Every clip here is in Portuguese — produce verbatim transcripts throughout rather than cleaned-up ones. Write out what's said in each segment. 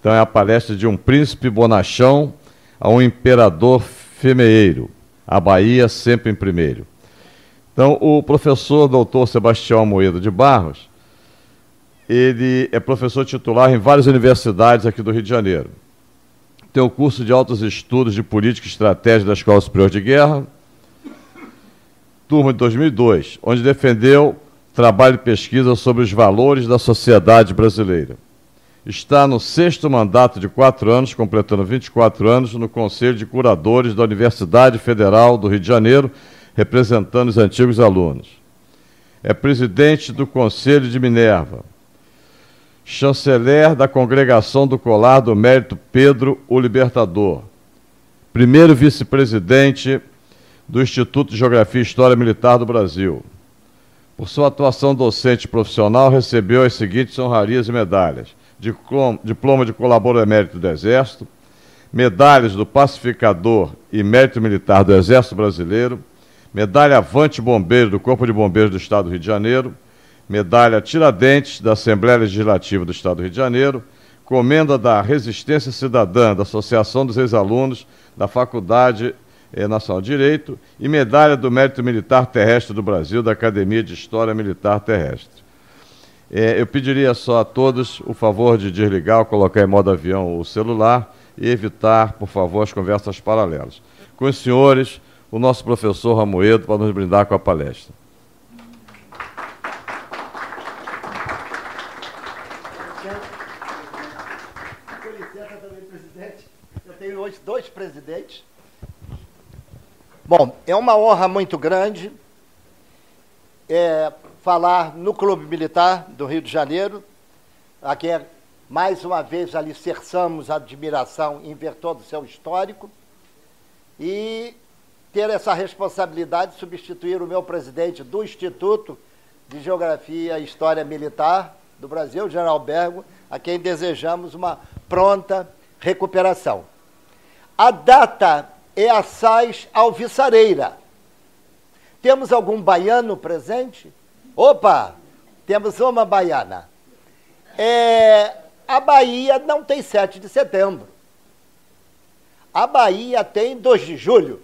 Então é a palestra de um príncipe bonachão a um imperador femeeiro. A Bahia sempre em primeiro. Então, o professor doutor Sebastião Amoedo de Barros, ele é professor titular em várias universidades aqui do Rio de Janeiro. Tem o curso de altos estudos de política e estratégia da Escola Superior de Guerra, turma de dois mil e dois, onde defendeu trabalho de pesquisa sobre os valores da sociedade brasileira. Está no sexto mandato de quatro anos, completando vinte e quatro anos, no Conselho de Curadores da Universidade Federal do Rio de Janeiro, representando os antigos alunos. É presidente do Conselho de Minerva, chanceler da Congregação do Colar do Mérito Pedro o Libertador, primeiro vice-presidente do Instituto de Geografia e História Militar do Brasil. Por sua atuação docente e profissional, recebeu as seguintes honrarias e medalhas: diploma de colaborador emérito do Exército, medalhas do Pacificador e Mérito Militar do Exército Brasileiro, medalha Avante Bombeiro do Corpo de Bombeiros do Estado do Rio de Janeiro, medalha Tiradentes da Assembleia Legislativa do Estado do Rio de Janeiro, comenda da Resistência Cidadã da Associação dos Ex-Alunos da Faculdade Nacional de Direito e medalha do Mérito Militar Terrestre do Brasil da Academia de História Militar Terrestre. É, eu pediria só a todos o favor de desligar ou colocar em modo avião o celular e evitar, por favor, as conversas paralelas. Com os senhores, o nosso professor Amoedo para nos brindar com a palestra. Com licença também, presidente. Eu tenho hoje dois presidentes. Bom, é uma honra muito grande é, falar no Clube Militar do Rio de Janeiro. Aqui, é, mais uma vez, alicerçamos a admiração em ver todo o seu histórico e ter essa responsabilidade de substituir o meu presidente do Instituto de Geografia e História Militar do Brasil, General Bergo, a quem desejamos uma pronta recuperação. A data é assaz alvissareira. Temos algum baiano presente? Opa, temos uma baiana. É, a Bahia não tem sete de setembro. A Bahia tem dois de julho.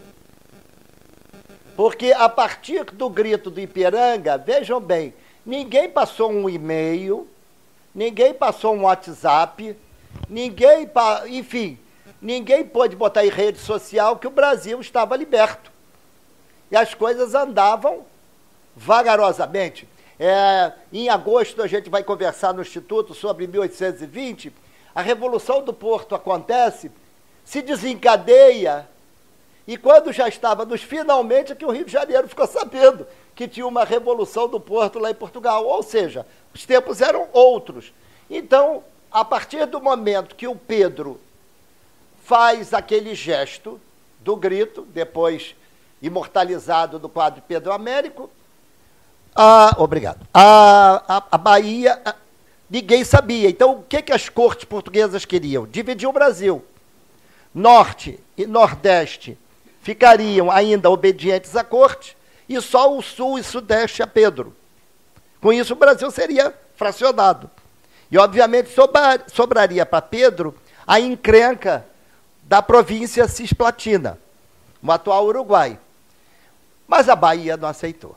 Porque a partir do grito do Ipiranga, vejam bem, ninguém passou um e-mail, ninguém passou um WhatsApp, ninguém, enfim, ninguém pôde botar em rede social que o Brasil estava liberto. E as coisas andavam vagarosamente. É, em agosto a gente vai conversar no Instituto sobre mil oitocentos e vinte, a Revolução do Porto acontece, se desencadeia, e quando já estávamos finalmente, é que o Rio de Janeiro ficou sabendo que tinha uma Revolução do Porto lá em Portugal. Ou seja, os tempos eram outros. Então, a partir do momento que o Pedro faz aquele gesto do grito, depois imortalizado do quadro de Pedro Américo, a, obrigado, a, a, a Bahia, a, ninguém sabia. Então, o que, que as cortes portuguesas queriam? Dividir o Brasil. Norte e Nordeste ficariam ainda obedientes à corte, e só o Sul e Sudeste a Pedro. Com isso, o Brasil seria fracionado. E, obviamente, sobra, sobraria para Pedro a encrenca da província cisplatina, o atual Uruguai. Mas a Bahia não aceitou.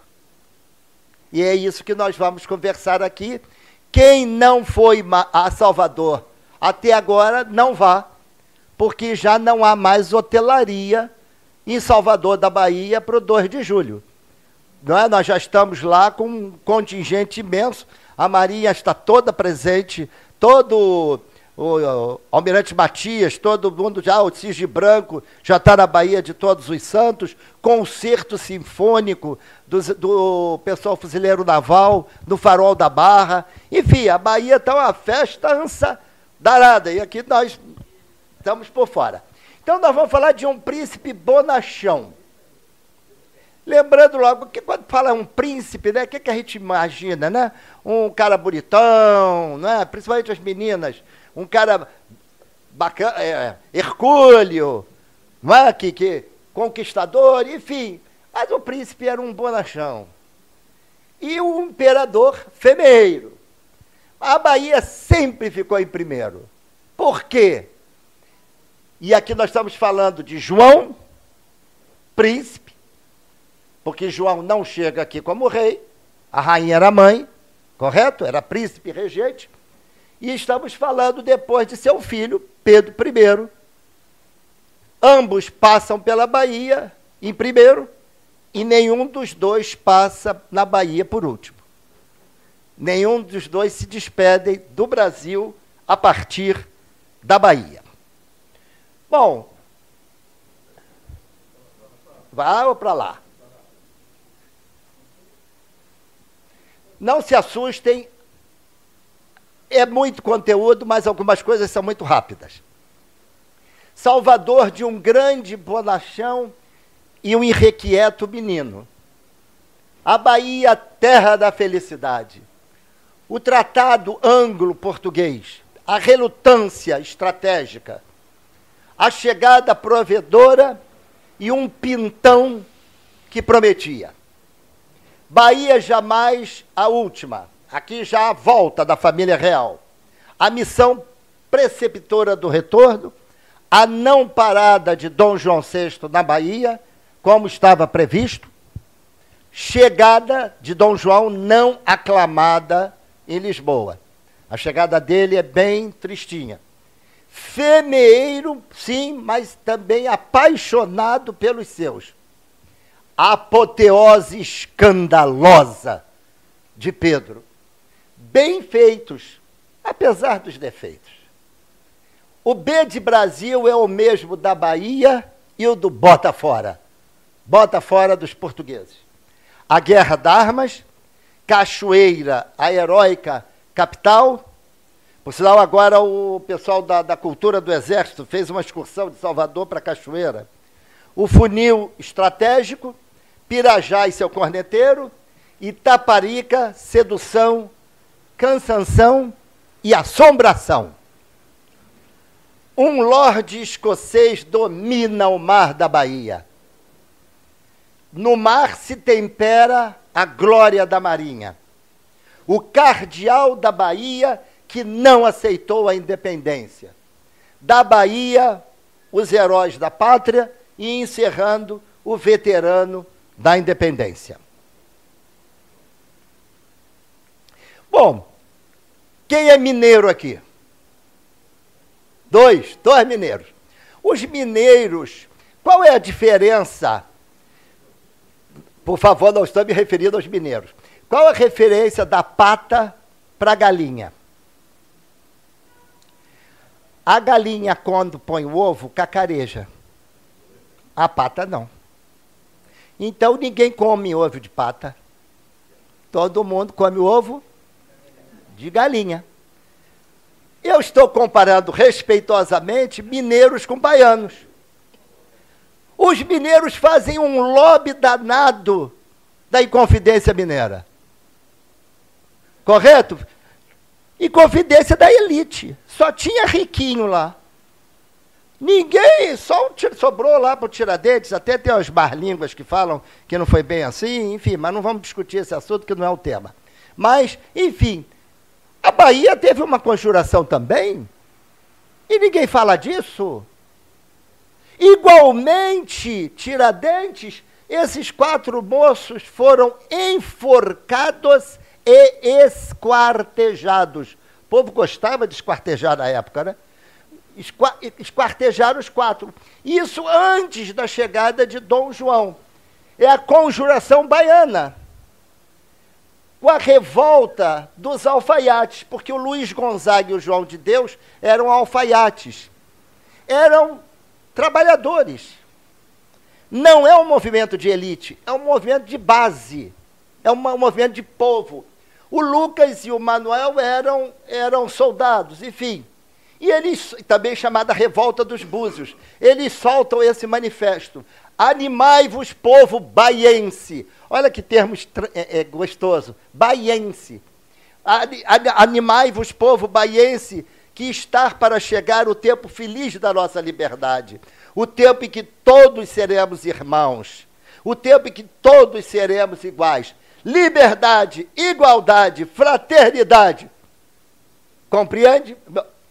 E é isso que nós vamos conversar aqui. Quem não foi a Salvador até agora, não vá, porque já não há mais hotelaria em Salvador da Bahia para o dois de julho. Não é? Nós já estamos lá com um contingente imenso, a Marinha está toda presente, todo o, o Almirante Matias, todo mundo já, o Cisne Branco já está na Baía de Todos os Santos, concerto sinfônico do, do pessoal fuzileiro naval, no Farol da Barra, enfim, a Bahia está uma festança danada, e aqui nós estamos por fora. Então nós vamos falar de um príncipe bonachão. Lembrando logo, que quando fala um príncipe, né, o que, que a gente imagina, né? Um cara bonitão, né? Principalmente as meninas, um cara bacana, é, hercúleo, não é? que, que, conquistador, enfim. Mas o príncipe era um bonachão. E o imperador femeiro. A Bahia sempre ficou em primeiro. Por quê? E aqui nós estamos falando de João, príncipe, porque João não chega aqui como rei, a rainha era mãe, correto? Era príncipe regente. E estamos falando depois de seu filho, Pedro I. Ambos passam pela Bahia em primeiro, e nenhum dos dois passa na Bahia por último. Nenhum dos dois se despedem do Brasil a partir da Bahia. Bom, vai ou para lá? Não se assustem, é muito conteúdo, mas algumas coisas são muito rápidas. Salvador de um grande bonachão e um irrequieto menino. A Bahia, terra da felicidade. O tratado anglo-português, a relutância estratégica, a chegada provedora e um pintão que prometia. Bahia jamais a última. Aqui já a volta da família real. A missão preceptora do retorno, a não parada de Dom João sexto na Bahia, como estava previsto, chegada de Dom João não aclamada em Lisboa. A chegada dele é bem tristinha. Femeeiro, sim, mas também apaixonado pelos seus. A apoteose escandalosa de Pedro. Bem feitos, apesar dos defeitos. O B de Brasil é o mesmo da Bahia e o do Bota Fora. Bota fora dos portugueses. A guerra d'armas, Cachoeira, a heróica capital. Por sinal, agora o pessoal da, da cultura do Exército fez uma excursão de Salvador para Cachoeira. O funil estratégico, Pirajá e seu corneteiro, Itaparica, sedução, cansanção e assombração. Um lorde escocês domina o mar da Bahia. No mar se tempera a glória da marinha. O cardeal da Bahia que não aceitou a independência. Da Bahia, os heróis da pátria e encerrando o veterano da independência. Bom, quem é mineiro aqui? Dois, dois mineiros. Os mineiros, qual é a diferença? Por favor, não estou me referindo aos mineiros. Qual a referência da pata para a galinha? A galinha, quando põe o ovo, cacareja. A pata não. Então, ninguém come ovo de pata. Todo mundo come ovo de galinha. Eu estou comparando respeitosamente mineiros com baianos. Os mineiros fazem um lobby danado da Inconfidência Mineira. Correto? Inconfidência da elite. Só tinha riquinho lá. Ninguém, só um, sobrou lá para o Tiradentes, até tem umas barlínguas que falam que não foi bem assim, enfim, mas não vamos discutir esse assunto, que não é o tema. Mas, enfim, a Bahia teve uma conjuração também, e ninguém fala disso. Igualmente, Tiradentes, esses quatro moços foram enforcados e esquartejados. O povo gostava de esquartejar na época, né? Esquartejaram os quatro. Isso antes da chegada de Dom João. É a conjuração baiana. Com a revolta dos alfaiates, porque o Luiz Gonzaga e o João de Deus eram alfaiates. Eram trabalhadores. Não é um movimento de elite, é um movimento de base. É um movimento de povo. O Lucas e o Manuel eram, eram soldados, enfim. E eles, também chamada Revolta dos Búzios, eles soltam esse manifesto. Animai-vos, povo baiense. Olha que termo é, é, gostoso. Baiense. Animai-vos, povo baiense, que está para chegar o tempo feliz da nossa liberdade. O tempo em que todos seremos irmãos. O tempo em que todos seremos iguais. Liberdade, igualdade, fraternidade. Compreende?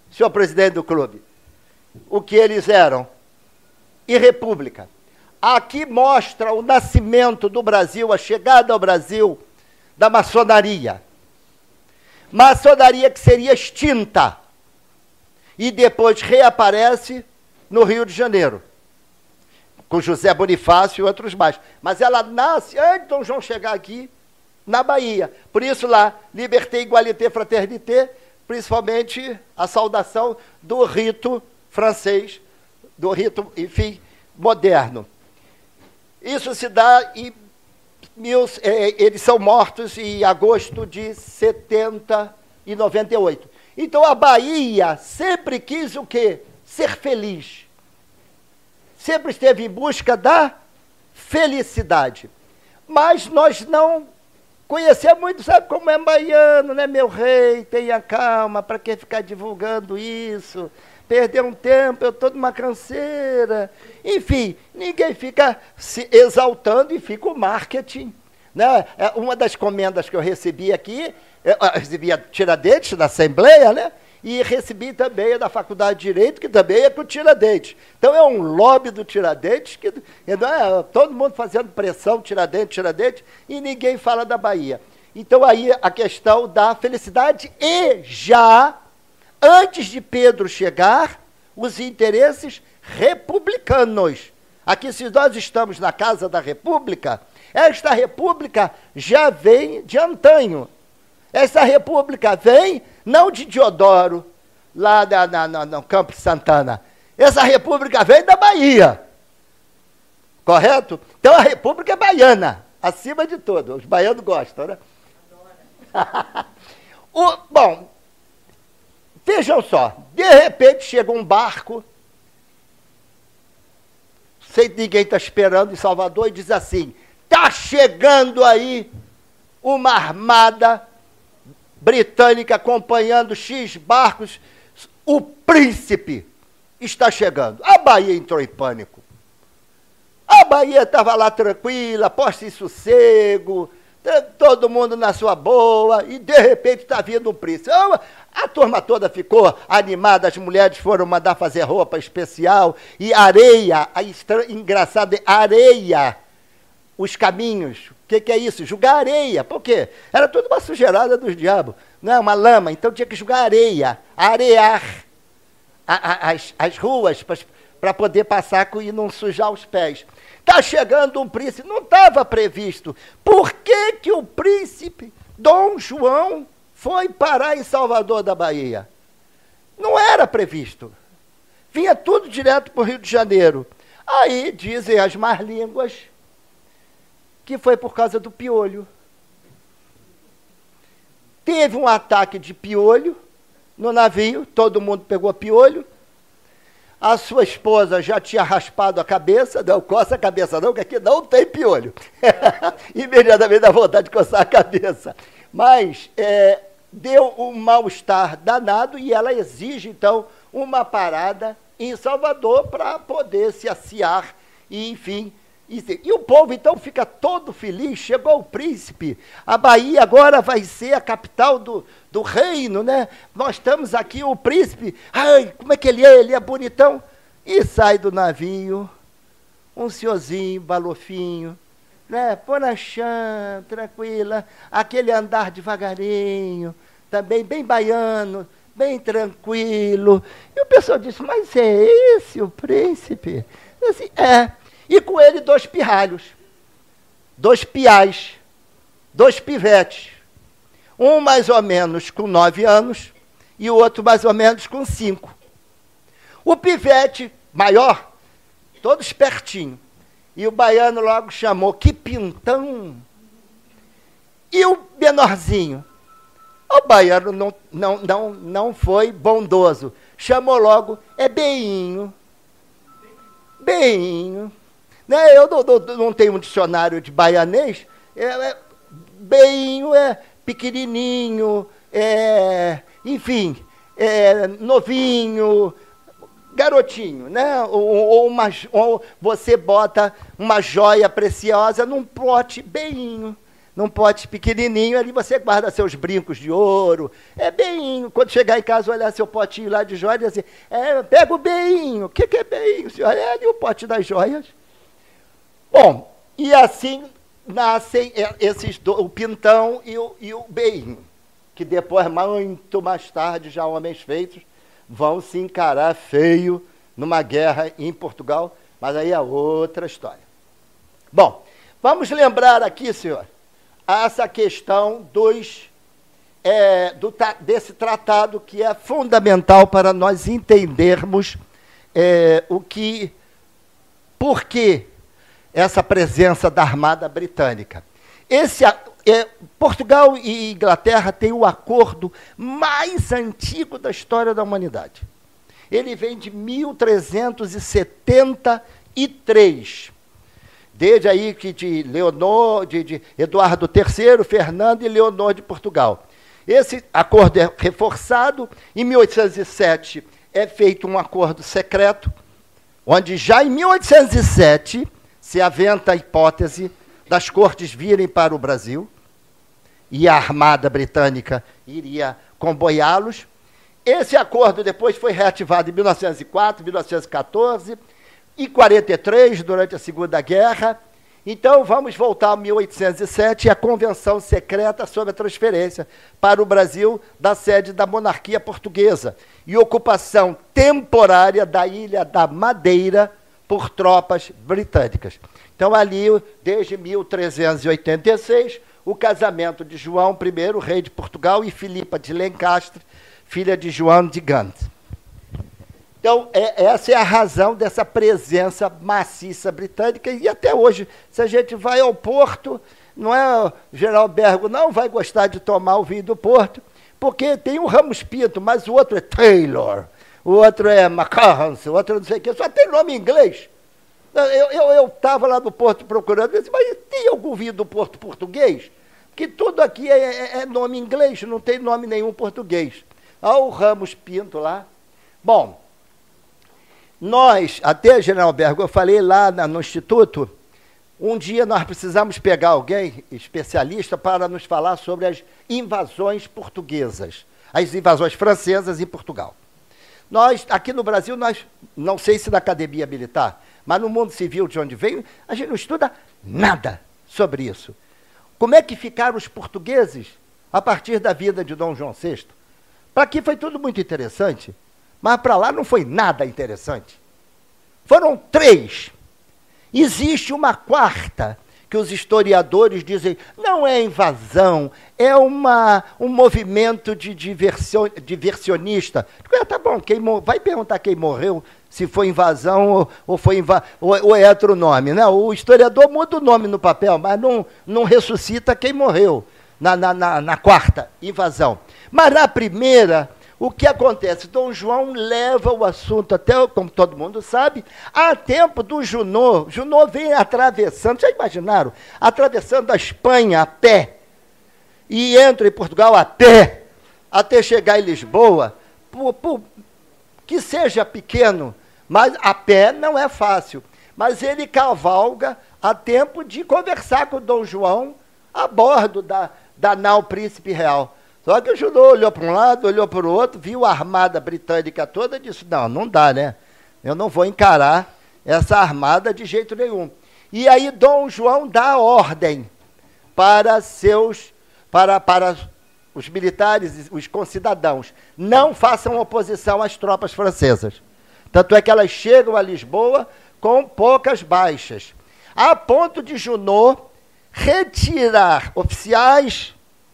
senhor presidente do clube, o que eles eram. E república. Aqui mostra o nascimento do Brasil, a chegada ao Brasil da maçonaria. Maçonaria que seria extinta e depois reaparece no Rio de Janeiro, com José Bonifácio e outros mais. Mas ela nasce antes de Dom João chegar aqui, na Bahia. Por isso lá, liberté, igualité, fraternité, principalmente a saudação do rito francês, do rito, enfim, moderno. Isso se dá em... Mil, eh, eles são mortos em agosto de setenta e noventa e oito. Então a Bahia sempre quis o quê? Ser feliz. Sempre esteve em busca da felicidade. Mas nós não conhecemos muito, sabe como é baiano, né, meu rei? Tenha calma, para que ficar divulgando isso? Perder um tempo, eu estou numa canseira. Enfim, ninguém fica se exaltando e fica o marketing. Né? Uma das comendas que eu recebi aqui, eu recebi a Tiradentes na Assembleia, né? E recebi também a da Faculdade de Direito, que também é com o Tiradentes. Então é um lobby do Tiradentes, que não é todo mundo fazendo pressão, Tiradentes, Tiradentes, e ninguém fala da Bahia. Então aí a questão da felicidade e já... Antes de Pedro chegar, os interesses republicanos. Aqui, se nós estamos na Casa da República, esta república já vem de antanho. Essa república vem não de Diodoro, lá da, na, na, no Campo de Santana. Essa república vem da Bahia. Correto? Então a república é baiana, acima de tudo. Os baianos gostam, né? o, bom... Vejam só, de repente chega um barco, sem ninguém está esperando, em Salvador, e diz assim, está chegando aí uma armada britânica acompanhando X barcos, o príncipe está chegando. A Bahia entrou em pânico. A Bahia estava lá tranquila, posta em sossego, todo mundo na sua boa, e de repente está vindo um príncipe. A turma toda ficou animada, as mulheres foram mandar fazer roupa especial, e areia, a estra... engraçado, areia, os caminhos. O que, que é isso? Jogar areia. Por quê? Era tudo uma sujeirada dos diabos, não é? Uma lama, então tinha que jogar areia, arear a, a, as, as ruas para poder passar e não sujar os pés. Está chegando um príncipe, não estava previsto. Por que, que o príncipe Dom João foi parar em Salvador da Bahia? Não era previsto. Vinha tudo direto para o Rio de Janeiro. Aí dizem as más línguas que foi por causa do piolho. Teve um ataque de piolho no navio, todo mundo pegou piolho. A sua esposa já tinha raspado a cabeça, não coça a cabeça não, que aqui não tem piolho. Imediatamente dá vontade de coçar a cabeça. Mas é, deu um mal-estar danado e ela exige, então, uma parada em Salvador para poder se aciar e, enfim... E, e o povo, então, fica todo feliz, chegou o príncipe, a Bahia agora vai ser a capital do, do reino, né? Nós estamos aqui, o príncipe, ai, como é que ele é? Ele é bonitão. E sai do navio, um senhorzinho, balofinho, né? Bonachão, tranquila, aquele andar devagarinho, também bem baiano, bem tranquilo. E o pessoal disse, mas é esse o príncipe? Assim, é. E com ele dois pirralhos, dois piais, dois pivetes. Um mais ou menos com nove anos e o outro mais ou menos com cinco. O pivete maior, todo espertinho. E o baiano logo chamou, que pintão. E o menorzinho, o baiano não, não, não, não foi bondoso. Chamou logo, é Beinho. Beinho. Né? Eu não, não, não tenho um dicionário de baianês. É, é, Beinho é pequenininho, é, enfim, é, novinho, garotinho, né? Ou, ou, uma, ou você bota uma joia preciosa num pote Beinho. num pote pequenininho, ali você guarda seus brincos de ouro. É beinho. Quando chegar em casa, olhar seu potinho lá de joias, assim, é, pega o beinho. O que, que é beinho, senhor? É ali o pote das joias. Bom, e assim nascem esses do, o pintão e o, e o beinho, que depois, muito mais tarde, já homens feitos, vão se encarar feio numa guerra em Portugal, mas aí é outra história. Bom, vamos lembrar aqui, senhor, essa questão dos, é, do, desse tratado que é fundamental para nós entendermos é, o que, por que essa presença da Armada Britânica. Esse, é, Portugal e Inglaterra têm o acordo mais antigo da história da humanidade. Ele vem de mil trezentos e setenta e três. Desde aí que de Leonor, de, de Eduardo terceiro, Fernando e Leonor de Portugal. Esse acordo é reforçado. Em mil oitocentos e sete é feito um acordo secreto, onde já em mil oitocentos e sete se aventa a hipótese das cortes virem para o Brasil e a Armada Britânica iria comboiá-los. Esse acordo depois foi reativado em mil novecentos e quatro, mil novecentos e quatorze e quarenta e três, durante a Segunda Guerra. Então, vamos voltar a mil oitocentos e sete e a Convenção Secreta sobre a transferência para o Brasil da sede da monarquia portuguesa e ocupação temporária da Ilha da Madeira por tropas britânicas. Então, ali, desde mil trezentos e oitenta e seis, o casamento de João I, rei de Portugal, e Filipa de Lencastre, filha de João de Gant. Então, é, essa é a razão dessa presença maciça britânica, e até hoje, se a gente vai ao Porto, não é o General Bergo, não vai gostar de tomar o vinho do Porto, porque tem um Ramos Pinto, mas o outro é Taylor, o outro é Macahans, o outro não sei o que, só tem nome em inglês. Eu estava lá no Porto procurando, eu disse, mas tem algum vinho do Porto português? Porque tudo aqui é, é, é nome em inglês, não tem nome nenhum português. Olha o Ramos Pinto lá. Bom, nós, até, General Bergo, eu falei lá na, no Instituto, um dia nós precisamos pegar alguém, especialista, para nos falar sobre as invasões portuguesas, as invasões francesas em Portugal. Nós, aqui no Brasil, nós, não sei se na academia militar, mas no mundo civil de onde veio, a gente não estuda nada sobre isso. Como é que ficaram os portugueses a partir da vida de Dom João sexto? Para aqui foi tudo muito interessante, mas para lá não foi nada interessante. Foram três. Existe uma quarta, que os historiadores dizem, não é invasão, é uma, um movimento de diversion, diversionista. Ah, tá bom, quem, vai perguntar quem morreu, se foi invasão ou, ou, foi inva, ou, ou é outro nome. Né? O historiador muda o nome no papel, mas não, não ressuscita quem morreu na, na, na, na quarta invasão. Mas na primeira, o que acontece? Dom João leva o assunto até, como todo mundo sabe, a tempo do Junot. Junot vem atravessando, já imaginaram? Atravessando a Espanha a pé, e entra em Portugal a pé, até chegar em Lisboa, por, por, que seja pequeno, mas a pé não é fácil. Mas ele cavalga a tempo de conversar com o Dom João a bordo da, da nau Príncipe Real. Só que o Junot olhou para um lado, olhou para o outro, viu a armada britânica toda e disse, não, não dá, né? Eu não vou encarar essa armada de jeito nenhum. E aí Dom João dá ordem para seus, para, para os militares, os concidadãos, não façam oposição às tropas francesas. Tanto é que elas chegam a Lisboa com poucas baixas, a ponto de Junot retirar oficiais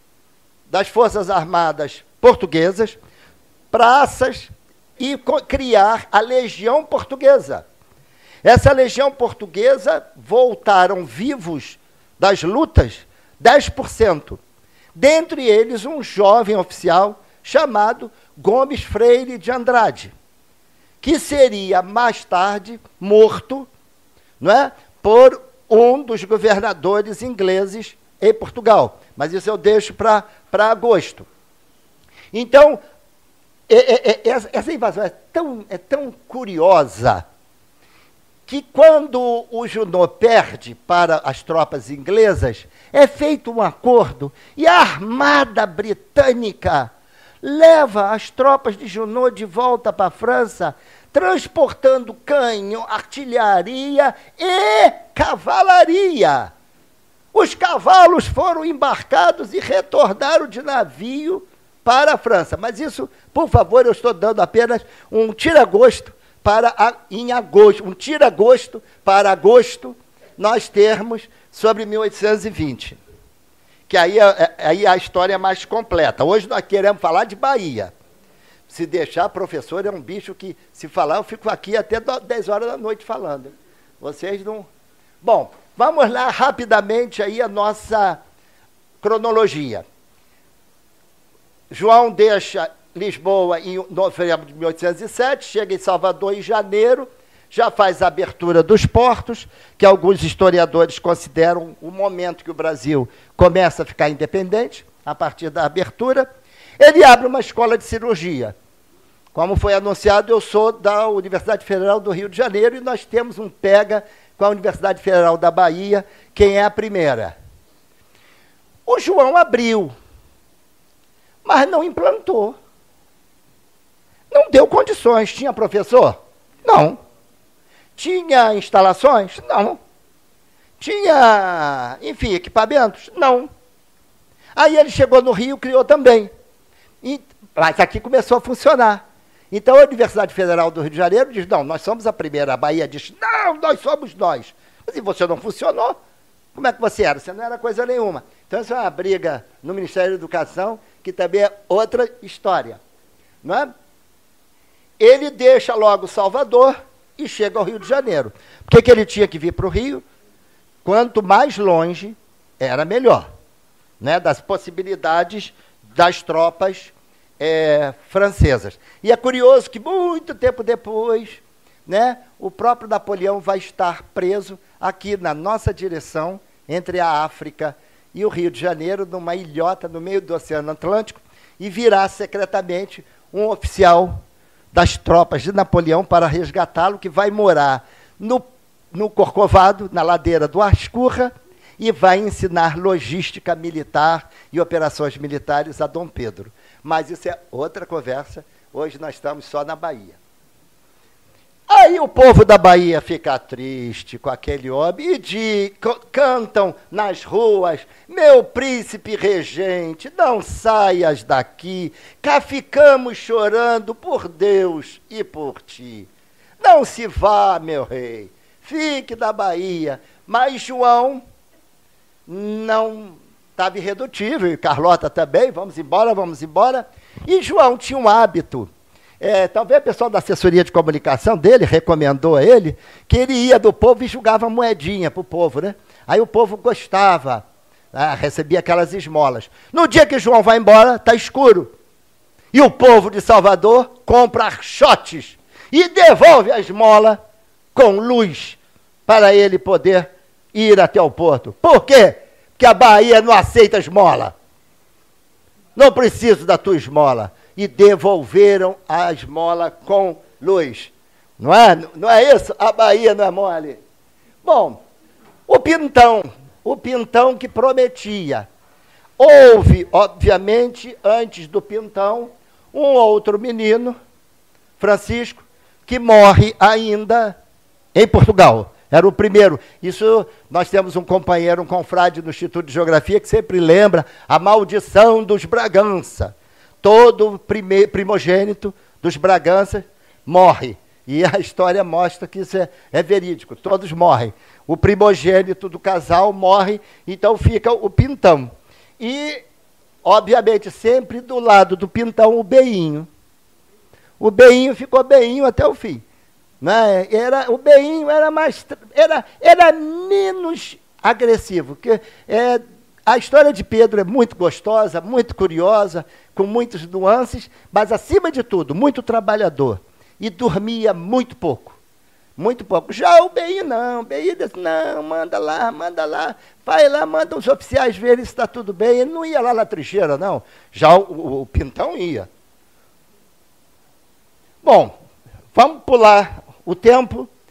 das Forças Armadas portuguesas, praças, e criar a Legião Portuguesa. Essa Legião Portuguesa voltaram vivos das lutas dez por cento. Dentre eles, um jovem oficial chamado Gomes Freire de Andrade, que seria mais tarde morto, não é, por um dos governadores ingleses em Portugal. Mas isso eu deixo para agosto. Então, é, é, é, essa invasão é tão, é tão curiosa que quando o Junot perde para as tropas inglesas, é feito um acordo e a armada britânica leva as tropas de Junot de volta para a França, transportando canhão, artilharia e cavalaria. Os cavalos foram embarcados e retornaram de navio para a França. Mas isso, por favor, eu estou dando apenas um tira-gosto para a, em agosto, um tira-gosto para agosto, nós termos sobre mil oitocentos e vinte. Que aí, aí a história é mais completa. Hoje nós queremos falar de Bahia. Se deixar, professor, é um bicho que, se falar, eu fico aqui até dez horas da noite falando. Vocês não... Bom, vamos lá rapidamente aí a nossa cronologia. João deixa Lisboa em novembro de mil oitocentos e sete, chega em Salvador em janeiro, já faz a abertura dos portos, que alguns historiadores consideram o momento que o Brasil começa a ficar independente, a partir da abertura. Ele abre uma escola de cirurgia. Como foi anunciado, eu sou da Universidade Federal do Rio de Janeiro e nós temos um pega com a Universidade Federal da Bahia, quem é a primeira. O João abriu, mas não implantou. Não deu condições. Tinha professor? Não. Tinha instalações? Não. Tinha, enfim, equipamentos? Não. Aí ele chegou no Rio, criou também. E, mas aqui começou a funcionar. Então a Universidade Federal do Rio de Janeiro diz, não, nós somos a primeira. A Bahia diz, não, nós somos nós. Mas e você não funcionou? Como é que você era? Você não era coisa nenhuma. Então essa é uma briga no Ministério da Educação, que também é outra história. Não é? Ele deixa logo Salvador e chega ao Rio de Janeiro. Por que que ele tinha que vir para o Rio? Quanto mais longe, era melhor, né, das possibilidades das tropas é, francesas. E é curioso que, muito tempo depois, né, o próprio Napoleão vai estar preso aqui na nossa direção, entre a África e o Rio de Janeiro, numa ilhota no meio do Oceano Atlântico, e virá secretamente um oficial das tropas de Napoleão para resgatá-lo, que vai morar no, no Corcovado, na ladeira do Ascurra, e vai ensinar logística militar e operações militares a Dom Pedro. Mas isso é outra conversa, hoje nós estamos só na Bahia. Aí o povo da Bahia fica triste com aquele homem e de, cantam nas ruas, meu príncipe regente, não saias daqui, cá ficamos chorando por Deus e por ti. Não se vá, meu rei, fique da Bahia. Mas João não estava irredutível, e Carlota também, vamos embora, vamos embora. E João tinha um hábito. É, talvez o pessoal da assessoria de comunicação dele recomendou a ele que ele ia do povo e jogava moedinha para o povo, né? Aí o povo gostava, ah, recebia aquelas esmolas. No dia que João vai embora, está escuro. E o povo de Salvador compra archotes e devolve a esmola com luz para ele poder ir até o porto. Por quê? Porque a Bahia não aceita esmola. Não preciso da tua esmola. E devolveram a esmola com luz. Não é, não é isso? A Bahia não é mole. Bom, o Pintão, o Pintão que prometia. Houve, obviamente, antes do Pintão, um outro menino, Francisco, que morre ainda em Portugal. Era o primeiro. Isso, nós temos um companheiro, um confrade no Instituto de Geografia, que sempre lembra a maldição dos Bragança. Todo prime, primogênito dos Braganças morre. E a história mostra que isso é, é verídico. Todos morrem. O primogênito do casal morre, então fica o Pintão. E, obviamente, sempre do lado do Pintão, o Beinho. O Beinho ficou Beinho até o fim. Né? Era, o Beinho era, mais, era, era menos agressivo. Que, é, a história de Pedro é muito gostosa, muito curiosa, com muitas nuances, mas, acima de tudo, muito trabalhador. E dormia muito pouco. Muito pouco. Já o Beinho não. O Beinho disse, não, manda lá, manda lá. Vai lá, manda os oficiais verem se está tudo bem. Ele não ia lá na trincheira, não. Já o, o, o Pintão ia. Bom, vamos pular o tempo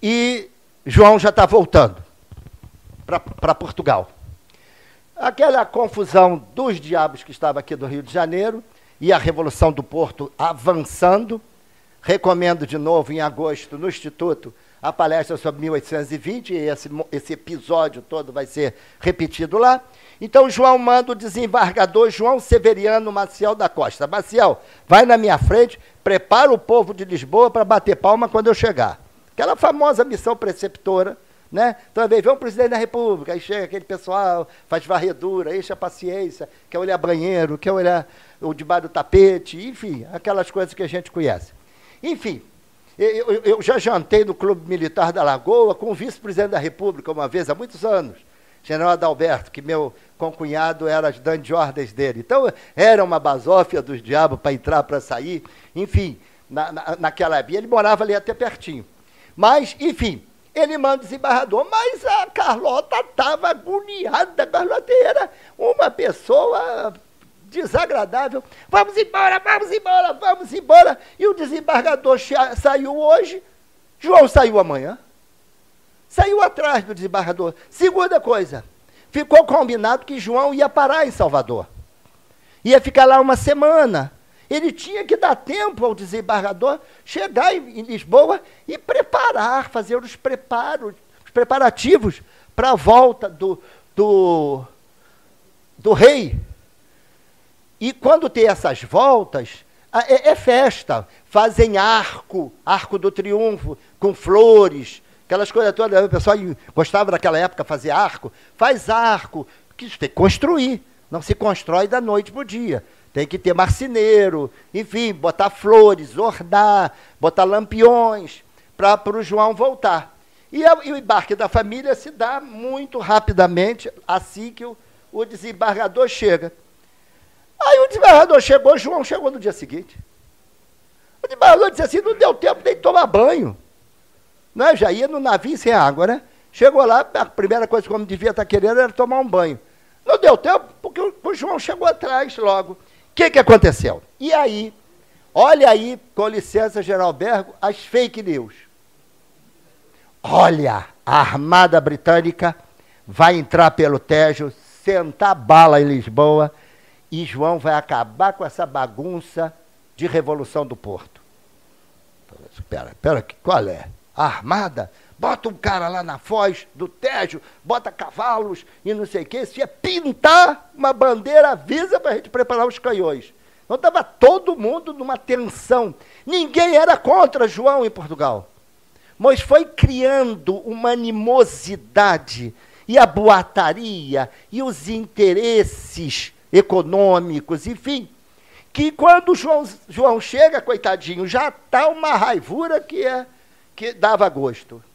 e João já está voltando para Portugal. Aquela confusão dos diabos que estava aqui do Rio de Janeiro e a Revolução do Porto avançando. Recomendo de novo, em agosto, no Instituto, a palestra sobre mil oitocentos e vinte, e esse, esse episódio todo vai ser repetido lá. Então, João manda o desembargador João Severiano Maciel da Costa. Maciel, vai na minha frente, prepara o povo de Lisboa para bater palma quando eu chegar. Aquela famosa missão preceptora, né? Então, vem um presidente da República, aí chega aquele pessoal, faz varredura, enche a paciência, quer olhar banheiro, quer olhar o debaixo do tapete, enfim, aquelas coisas que a gente conhece. Enfim, eu, eu já jantei no Clube Militar da Lagoa com o vice-presidente da República uma vez, há muitos anos, general Adalberto, que meu concunhado era ajudante de ordens dele. Então, era uma basófia dos diabos para entrar, para sair, enfim, na, na, naquela época. Ele morava ali até pertinho. Mas, enfim, ele manda o desembargador, mas a Carlota estava agoniada. A Carlota era uma pessoa desagradável. Vamos embora, vamos embora, vamos embora. E o desembargador saiu hoje, João saiu amanhã. Saiu atrás do desembargador. Segunda coisa, ficou combinado que João ia parar em Salvador. Ia ficar lá uma semana. Ele tinha que dar tempo ao desembargador chegar em, em Lisboa e preparar, fazer os preparos, os preparativos para a volta do, do, do rei. E quando tem essas voltas, é, é festa. Fazem arco, arco do triunfo, com flores, aquelas coisas todas. O pessoal gostava daquela época fazer arco. Faz arco, que isso tem que construir. Não se constrói da noite para o dia. Tem que ter marceneiro, enfim, botar flores, ornar, botar lampiões, para o João voltar. E, a, e o embarque da família se dá muito rapidamente, assim que o, o desembargador chega. Aí o desembargador chegou, João chegou no dia seguinte. O desembargador disse assim, não deu tempo nem de tomar banho. Né? Já ia no navio sem água, né? Chegou lá, a primeira coisa que o homem devia estar querendo era tomar um banho. Não deu tempo, porque o, o João chegou atrás logo. O que, que aconteceu? E aí, olha aí, com licença, General Bergo, as fake news. Olha, a Armada Britânica vai entrar pelo Tejo, sentar bala em Lisboa, e João vai acabar com essa bagunça de Revolução do Porto. Espera, espera, qual é? A Armada? Bota um cara lá na foz do Tejo, bota cavalos e não sei o quê. Se ia pintar uma bandeira, avisa para a gente preparar os canhões. Então estava todo mundo numa tensão. Ninguém era contra João em Portugal. Mas foi criando uma animosidade e a boataria e os interesses econômicos, enfim, que quando João, João chega, coitadinho, já está uma raivura que, é, que dava gosto.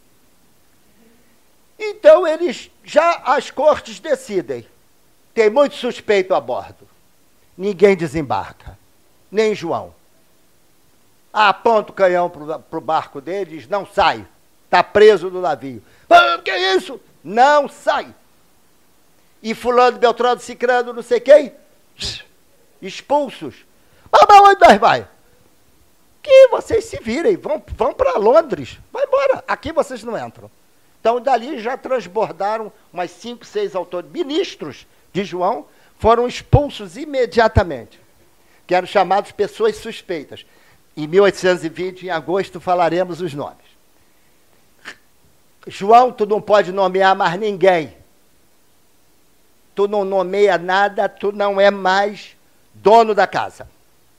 Então, eles, já as cortes decidem. Tem muito suspeito a bordo. Ninguém desembarca. Nem João. Aponta o canhão para o barco dele e diz, não sai. Está preso no navio. Ah, que é isso? Não sai. E fulano, Beltrano, Cicrano, não sei quem, expulsos. Mas onde nós vai? Que vocês se virem, vão, vão para Londres. Vai embora. Aqui vocês não entram. Então, dali já transbordaram umas cinco, seis autores, ministros de João, foram expulsos imediatamente, que eram chamados pessoas suspeitas. Em mil oitocentos e vinte, em agosto, falaremos os nomes. João, tu não pode nomear mais ninguém. Tu não nomeia nada, tu não é mais dono da casa.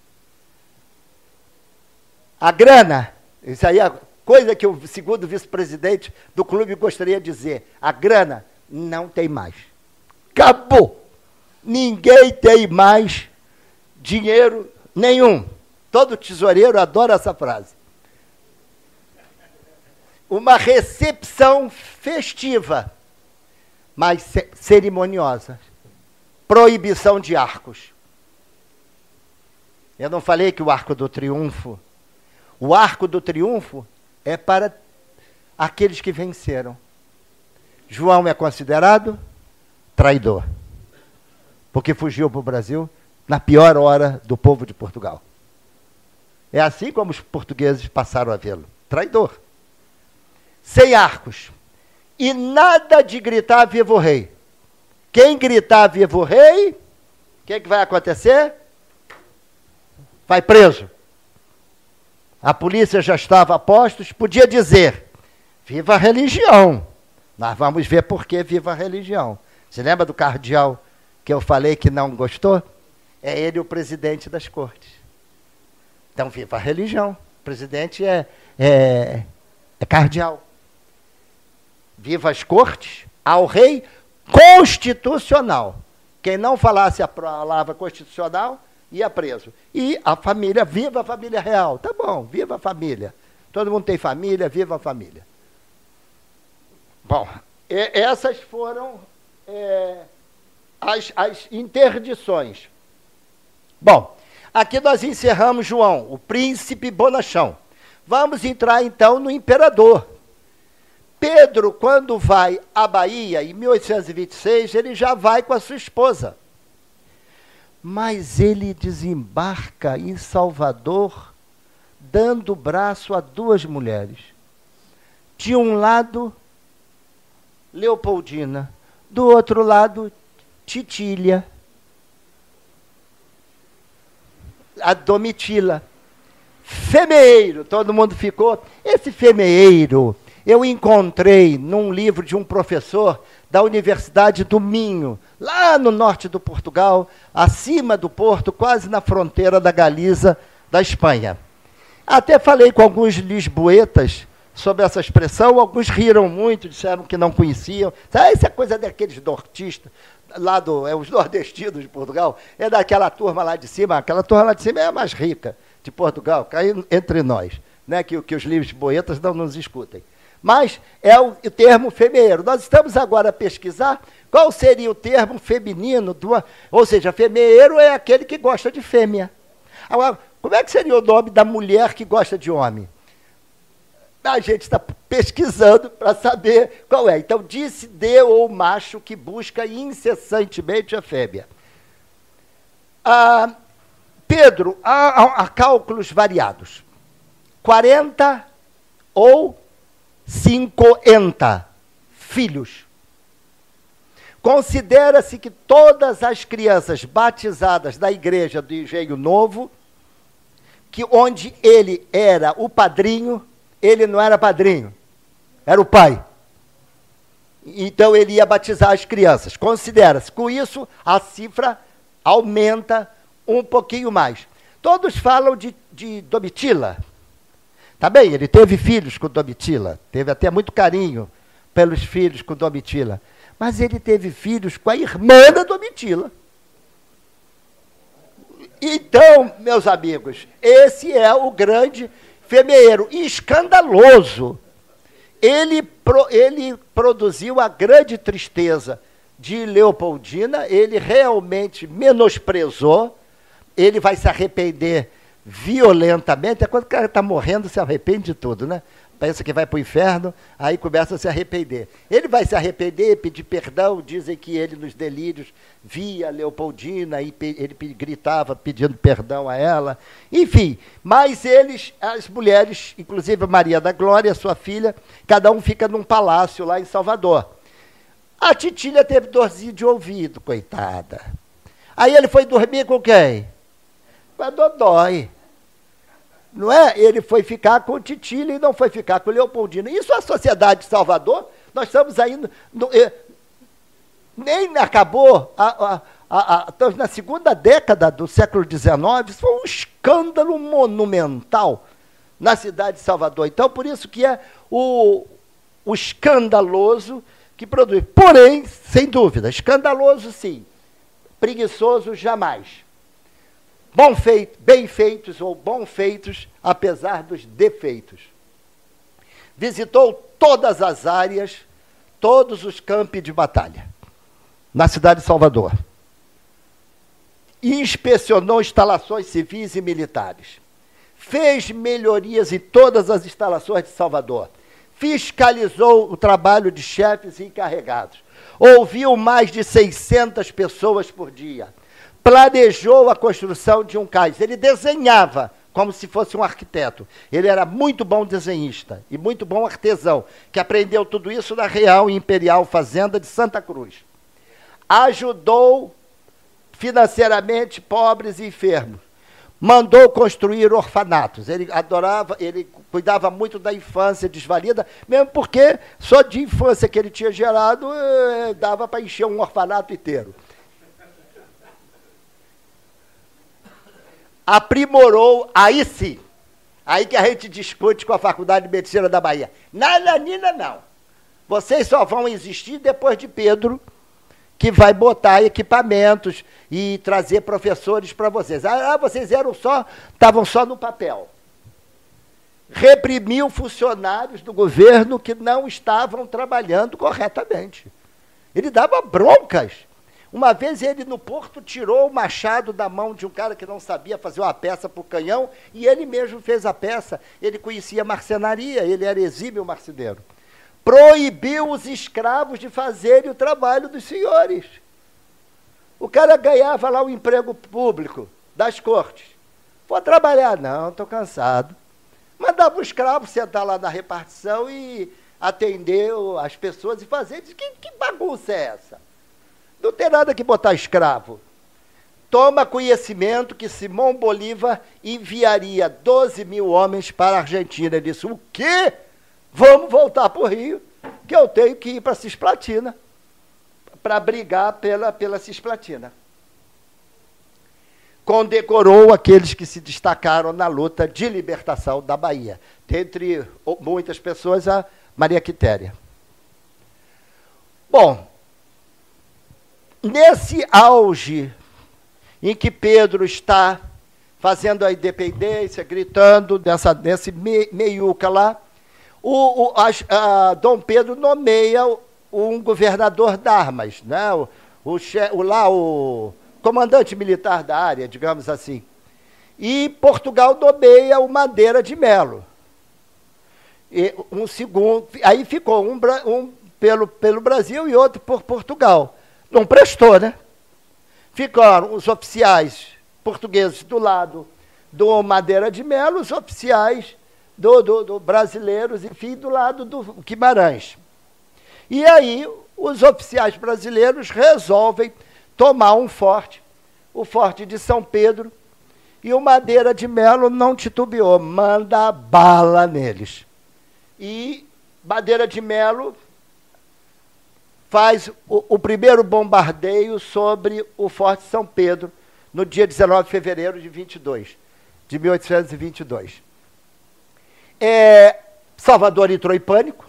A grana, isso aí é coisa que o segundo vice-presidente do clube gostaria de dizer. A grana não tem mais. Acabou. Ninguém tem mais dinheiro nenhum. Todo tesoureiro adora essa frase. Uma recepção festiva, mas cerimoniosa. Proibição de arcos. Eu não falei que o Arco do Triunfo, o Arco do Triunfo é para aqueles que venceram. João é considerado traidor, porque fugiu para o Brasil na pior hora do povo de Portugal. É assim como os portugueses passaram a vê-lo, traidor. sem arcos. E nada de gritar viva o rei. Quem gritar viva o rei, o que, que vai acontecer? Vai preso. A polícia já estava a postos, podia dizer, viva a religião. Nós vamos ver por que viva a religião. Você lembra do cardeal que eu falei que não gostou? É ele o presidente das cortes. Então, viva a religião. O presidente é, é, é cardeal. Viva as cortes, ao rei constitucional. Quem não falasse a palavra constitucional, ia preso. E a família, viva a família real. Tá bom, viva a família. Todo mundo tem família, viva a família. Bom, e, essas foram é, as, as interdições. Bom, aqui nós encerramos João, o príncipe bonachão. Vamos entrar então no imperador. Pedro, quando vai à Bahia, em mil oitocentos e vinte e seis, ele já vai com a sua esposa. Mas ele desembarca em Salvador, dando o braço a duas mulheres. De um lado, Leopoldina. Do outro lado, Titília. A Domitila. Femeeiro, todo mundo ficou. Esse femeeiro eu encontrei num livro de um professor da Universidade do Minho, lá no norte do Portugal, acima do Porto, quase na fronteira da Galiza, da Espanha. Até falei com alguns lisboetas sobre essa expressão, alguns riram muito, disseram que não conheciam. Ah, isso é coisa daqueles nortistas, lá do, é, os nordestinos de Portugal, é daquela turma lá de cima, aquela turma lá de cima é a mais rica de Portugal, cai entre nós, né, que, que os lisboetas não nos escutem. Mas é o, o termo femeeiro. Nós estamos agora a pesquisar qual seria o termo feminino, do, ou seja, femeeiro é aquele que gosta de fêmea. Agora, como é que seria o nome da mulher que gosta de homem? A gente está pesquisando para saber qual é. Então, disse de ou macho que busca incessantemente a fêmea. Ah, Pedro, há, há, há cálculos variados. quarenta ou cinquenta filhos. Considera-se que todas as crianças batizadas da igreja do Engenho Novo, que onde ele era o padrinho, ele não era padrinho, era o pai. Então ele ia batizar as crianças. Considera-se. Com isso, a cifra aumenta um pouquinho mais. Todos falam de, de Domitila. Tá bem, ele teve filhos com Domitila, teve até muito carinho pelos filhos com Domitila, mas ele teve filhos com a irmã da Domitila. Então, meus amigos, esse é o grande femeeiro, escandaloso. Ele, pro, ele produziu a grande tristeza de Leopoldina, ele realmente menosprezou, ele vai se arrepender violentamente. É quando o cara está morrendo, se arrepende de tudo, né? Pensa que vai para o inferno, aí começa a se arrepender. Ele vai se arrepender, pedir perdão, dizem que ele nos delírios via Leopoldina e ele gritava pedindo perdão a ela. Enfim, mas eles, as mulheres, inclusive Maria da Glória, sua filha, cada um fica num palácio lá em Salvador. A Titília teve dorzinho de ouvido, coitada. Aí ele foi dormir com quem? Com a Dodói. Não é? Ele foi ficar com Titília e não foi ficar com Leopoldina. Isso é a sociedade de Salvador. Nós estamos ainda... No, eh, nem acabou, a, a, a, a, estamos na segunda década do século dezenove, isso foi um escândalo monumental na cidade de Salvador. Então, por isso que é o, o escandaloso que produz. Porém, sem dúvida, escandaloso sim, preguiçoso jamais. Bom feito, bem feitos ou bom feitos, apesar dos defeitos. Visitou todas as áreas, todos os campos de batalha, na cidade de Salvador. Inspecionou instalações civis e militares. Fez melhorias em todas as instalações de Salvador. Fiscalizou o trabalho de chefes e encarregados. Ouviu mais de seiscentas pessoas por dia. Planejou a construção de um cais. Ele desenhava como se fosse um arquiteto. Ele era muito bom desenhista e muito bom artesão, que aprendeu tudo isso na Real e Imperial Fazenda de Santa Cruz. Ajudou financeiramente pobres e enfermos. Mandou construir orfanatos. Ele adorava, ele cuidava muito da infância desvalida, mesmo porque só de infância que ele tinha gerado, eh, dava para encher um orfanato inteiro. Aprimorou, aí sim, aí que a gente discute com a Faculdade de Medicina da Bahia. Nananina, não. Vocês só vão existir depois de Pedro, que vai botar equipamentos e trazer professores para vocês. Ah, vocês eram só, estavam só no papel. Reprimiu funcionários do governo que não estavam trabalhando corretamente. Ele dava broncas. Uma vez ele no Porto tirou o machado da mão de um cara que não sabia fazer uma peça para o canhão e ele mesmo fez a peça. Ele conhecia marcenaria, ele era exímio marceneiro. Proibiu os escravos de fazerem o trabalho dos senhores. O cara ganhava lá o emprego público das cortes. Vou trabalhar? Não, estou cansado. Mandava o escravo sentar lá na repartição e atender as pessoas e fazer. Que, que bagunça é essa? Não tem nada que botar escravo. Toma conhecimento que Simão Bolívar enviaria doze mil homens para a Argentina. Ele disse, o quê? Vamos voltar para o Rio, que eu tenho que ir para a Cisplatina, para brigar pela, pela Cisplatina. Condecorou aqueles que se destacaram na luta de libertação da Bahia. Dentre muitas pessoas, a Maria Quitéria. Bom, nesse auge em que Pedro está fazendo a independência, gritando nessa, nesse me, meiuca lá, o, o, a, a Dom Pedro nomeia um governador d'armas, né? o, o, o, lá o comandante militar da área, digamos assim. E Portugal nomeia o Madeira de Melo. E um segundo, aí ficou um, um pelo, pelo Brasil e outro por Portugal. Não prestou, né? Ficaram os oficiais portugueses do lado do Madeira de Melo, os oficiais do, do, do brasileiros, enfim, do lado do Guimarães. E aí os oficiais brasileiros resolvem tomar um forte, o Forte de São Pedro, e o Madeira de Melo não titubeou, manda bala neles. E Madeira de Melo faz o, o primeiro bombardeio sobre o Forte São Pedro, no dia dezenove de fevereiro de vinte e dois, de mil oitocentos e vinte e dois. É, Salvador entrou em pânico,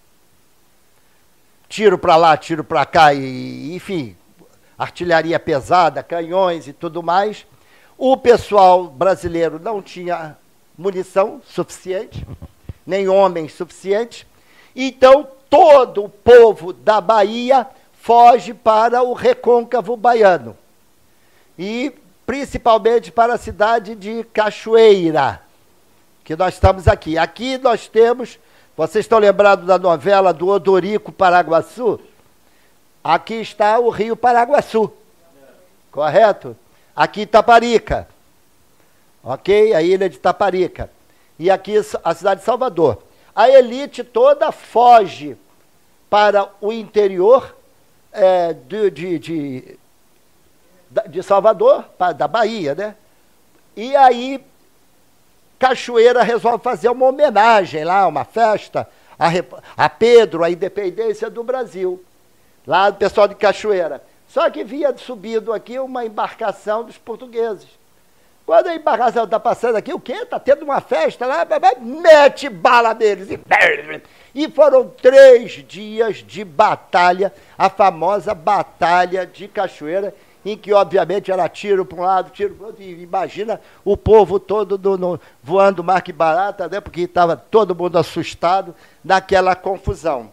tiro para lá, tiro para cá, e, enfim, artilharia pesada, canhões e tudo mais. O pessoal brasileiro não tinha munição suficiente, nem homens suficientes, então todo o povo da Bahia foge para o recôncavo baiano, e principalmente para a cidade de Cachoeira, que nós estamos aqui. Aqui nós temos, vocês estão lembrados da novela do Odorico Paraguaçu? Aqui está o rio Paraguaçu, correto? Aqui Itaparica, ok? A ilha de Itaparica. E aqui a cidade de Salvador. A elite toda foge para o interior é, de, de, de, de Salvador, da Bahia, né? E aí Cachoeira resolve fazer uma homenagem lá, uma festa a, a Pedro, a independência do Brasil, lá do pessoal de Cachoeira. Só que vinha subindo aqui uma embarcação dos portugueses. Quando a embarcação está passando aqui, o quê? Está tendo uma festa lá, mete bala neles. E foram três dias de batalha, a famosa Batalha de Cachoeira, em que, obviamente, era tiro para um lado, tiro para o outro, e imagina o povo todo do, no, voando mar que barata, né, porque estava todo mundo assustado naquela confusão.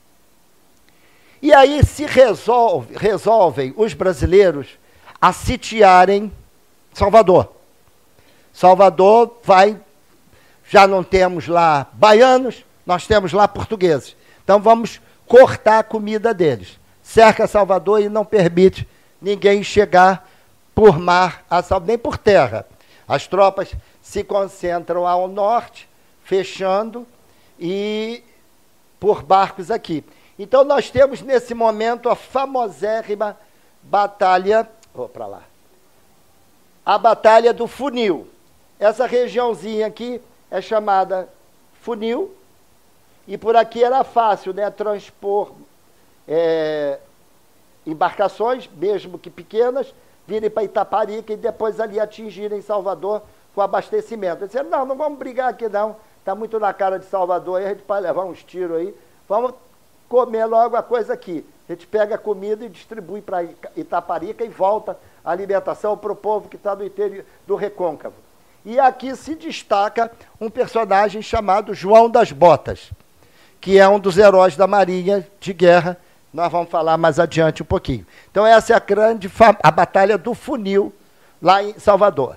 E aí se resolve, resolvem os brasileiros a sitiarem Salvador. Salvador vai, já não temos lá baianos, nós temos lá portugueses. Então vamos cortar a comida deles. Cerca Salvador e não permite ninguém chegar por mar, a Salvador, nem por terra. As tropas se concentram ao norte, fechando, e por barcos aqui. Então nós temos nesse momento a famosérrima batalha, vou para lá, a Batalha do Funil. Essa regiãozinha aqui é chamada Funil, e por aqui era fácil, né, transpor é, embarcações, mesmo que pequenas, virem para Itaparica e depois ali atingirem Salvador com abastecimento. Disseram, não, não vamos brigar aqui não, está muito na cara de Salvador, aí a gente pode levar uns tiros aí, vamos comer logo a coisa aqui. A gente pega a comida e distribui para Itaparica e volta a alimentação para o povo que está no interior do Recôncavo. E aqui se destaca um personagem chamado João das Botas, que é um dos heróis da Marinha de Guerra. Nós vamos falar mais adiante um pouquinho. Então essa é a grande, a Batalha do Funil, lá em Salvador.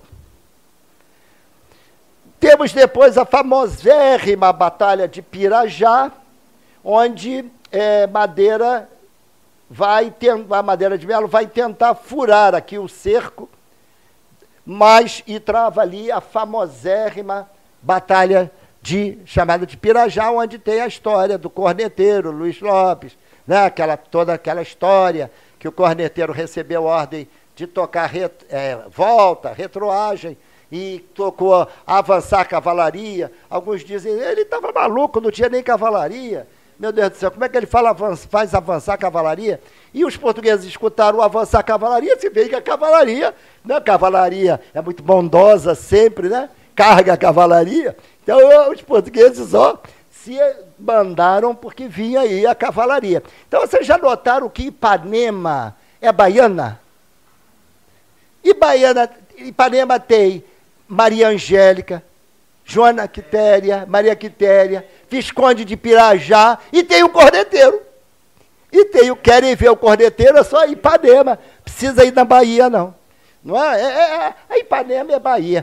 Temos depois a famosérrima Batalha de Pirajá, onde é, Madeira vai a Madeira de Melo vai tentar furar aqui o cerco, mas e trava ali a famosérrima Batalha de, chamada de Pirajá, onde tem a história do corneteiro Luiz Lopes, né? Aquela, toda aquela história que o corneteiro recebeu ordem de tocar ret, é, volta, retroagem, e tocou avançar a cavalaria. Alguns dizem, ele estava maluco, não tinha nem cavalaria. Meu Deus do céu, como é que ele fala, avança, faz avançar a cavalaria? E os portugueses escutaram o avançar a cavalaria, se vê que a cavalaria, né, a cavalaria é muito bondosa sempre, né? Carga a cavalaria. Então os portugueses, ó, se mandaram porque vinha aí a cavalaria. Então vocês já notaram que Ipanema é baiana? E Baiana, Ipanema tem Maria Angélica, Joana Quitéria, Maria Quitéria, Visconde de Pirajá, e tem o corneteiro. E tem o querem ver o corneteiro, é só Ipanema. Precisa ir na Bahia, não. Não é? É, é, a Ipanema é Bahia.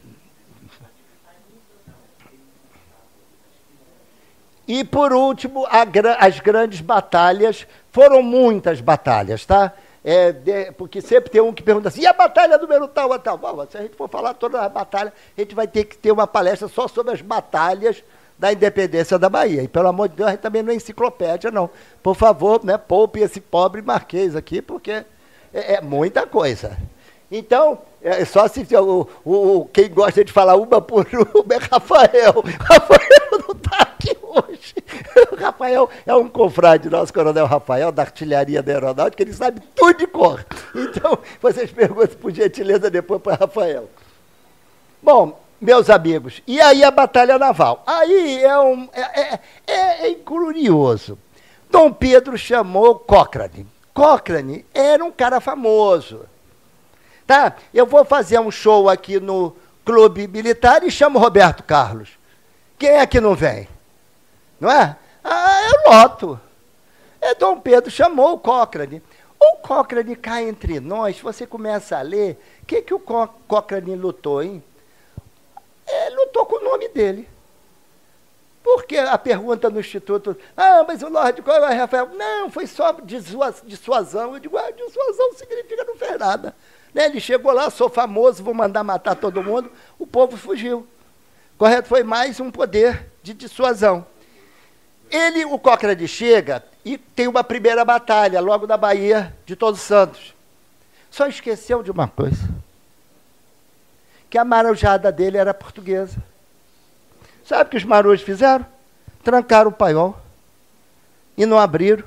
E, por último, a, as grandes batalhas, foram muitas batalhas, tá? É, de, porque sempre tem um que pergunta assim, e a batalha número tal a tal? Bom, se a gente for falar toda a batalha, a gente vai ter que ter uma palestra só sobre as batalhas da independência da Bahia. E, pelo amor de Deus, a gente também não é enciclopédia, não. Por favor, né, poupe esse pobre marquês aqui, porque é, é muita coisa. Então, é só se o, o, quem gosta de falar uma por uma é Rafael. Rafael não está aqui hoje. O Rafael é um confrade nosso, Coronel Rafael, da Artilharia da Aeronáutica, ele sabe tudo de cor. Então, vocês perguntam, por gentileza, depois para Rafael. Bom, meus amigos, e aí a Batalha Naval? Aí é, um, é, é, é, é curioso. Dom Pedro chamou Cochrane. Cochrane era um cara famoso. Tá? Eu vou fazer um show aqui no Clube Militar e chamo Roberto Carlos. Quem é que não vem? Não é? Ah, eu loto. É, Dom Pedro chamou o Cochrane. O Cochrane cá entre nós, você começa a ler, o que, que o Co Cochrane lutou, hein? É, lutou com o nome dele. Porque a pergunta no Instituto, ah, mas o Lorde Rafael, não, foi só dissuasão. Eu digo, ah, dissuasão significa não fez nada. Né? Ele chegou lá, sou famoso, vou mandar matar todo mundo, o povo fugiu. Correto? Foi mais um poder de dissuasão. Ele, o Cochrane, chega e tem uma primeira batalha, logo na Bahia de Todos Santos. Só esqueceu de uma coisa, que a marujada dele era portuguesa. Sabe o que os marujos fizeram? Trancaram o paiol e não abriram.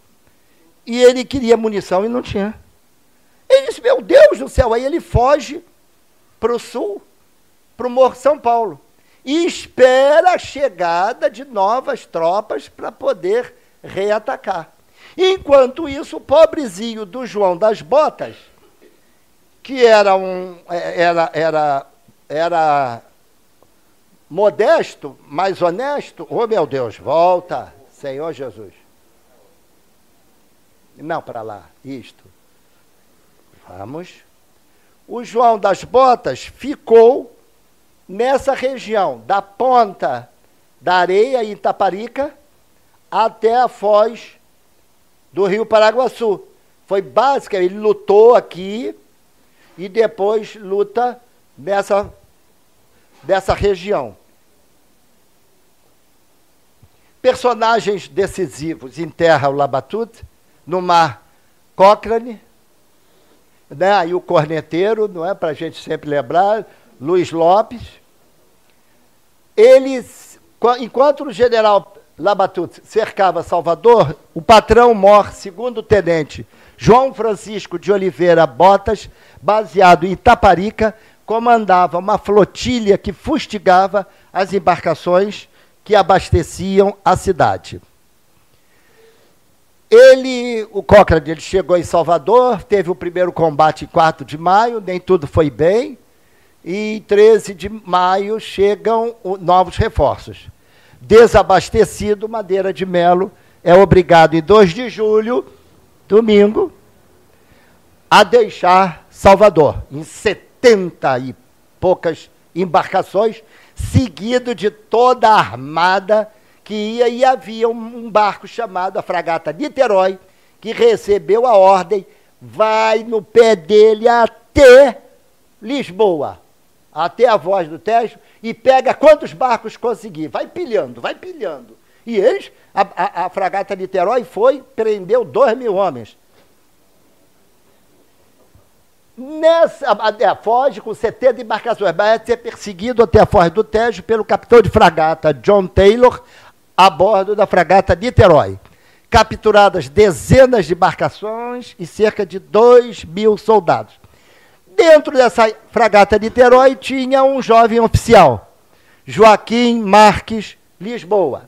E ele queria munição e não tinha. Ele disse, meu Deus do céu, aí ele foge para o sul, para o Morro São Paulo, e espera a chegada de novas tropas para poder reatacar. Enquanto isso, o pobrezinho do João das Botas, que era um era, era, era modesto, mas honesto, oh meu Deus, volta, Senhor Jesus. Não, para lá, isto. Vamos. O João das Botas ficou nessa região, da ponta da areia em Itaparica até a foz do Rio Paraguaçu. Foi básica, ele lutou aqui e depois luta nessa dessa região. Personagens decisivos em terra, o Labatut, no mar, Cochrane, né? Aí o corneteiro, não é, para a gente sempre lembrar, Luiz Lopes. Eles, enquanto o general Labatut cercava Salvador, o patrão-mor, segundo-tenente João Francisco de Oliveira Botas, baseado em Itaparica, comandava uma flotilha que fustigava as embarcações que abasteciam a cidade. Ele, o Cochrane, ele chegou em Salvador, teve o primeiro combate em quatro de maio, nem tudo foi bem, e em treze de maio chegam novos reforços. Desabastecido, Madeira de Melo é obrigado, em dois de julho, domingo, a deixar Salvador, em setenta e poucas embarcações, seguido de toda a armada que ia, e havia um barco chamado a fragata Niterói, que recebeu a ordem, vai no pé dele até Lisboa, até a Voz do Tejo, e pega quantos barcos conseguir, vai pilhando, vai pilhando. E eles, a, a, a fragata Niterói foi, prendeu dois mil homens. Nessa, a, a Foz, com setenta embarcações, vai ser perseguido até a Foz do Tejo pelo capitão de fragata John Taylor, a bordo da fragata Niterói. Capturadas dezenas de embarcações e cerca de dois mil soldados. Dentro dessa fragata Niterói tinha um jovem oficial, Joaquim Marques Lisboa.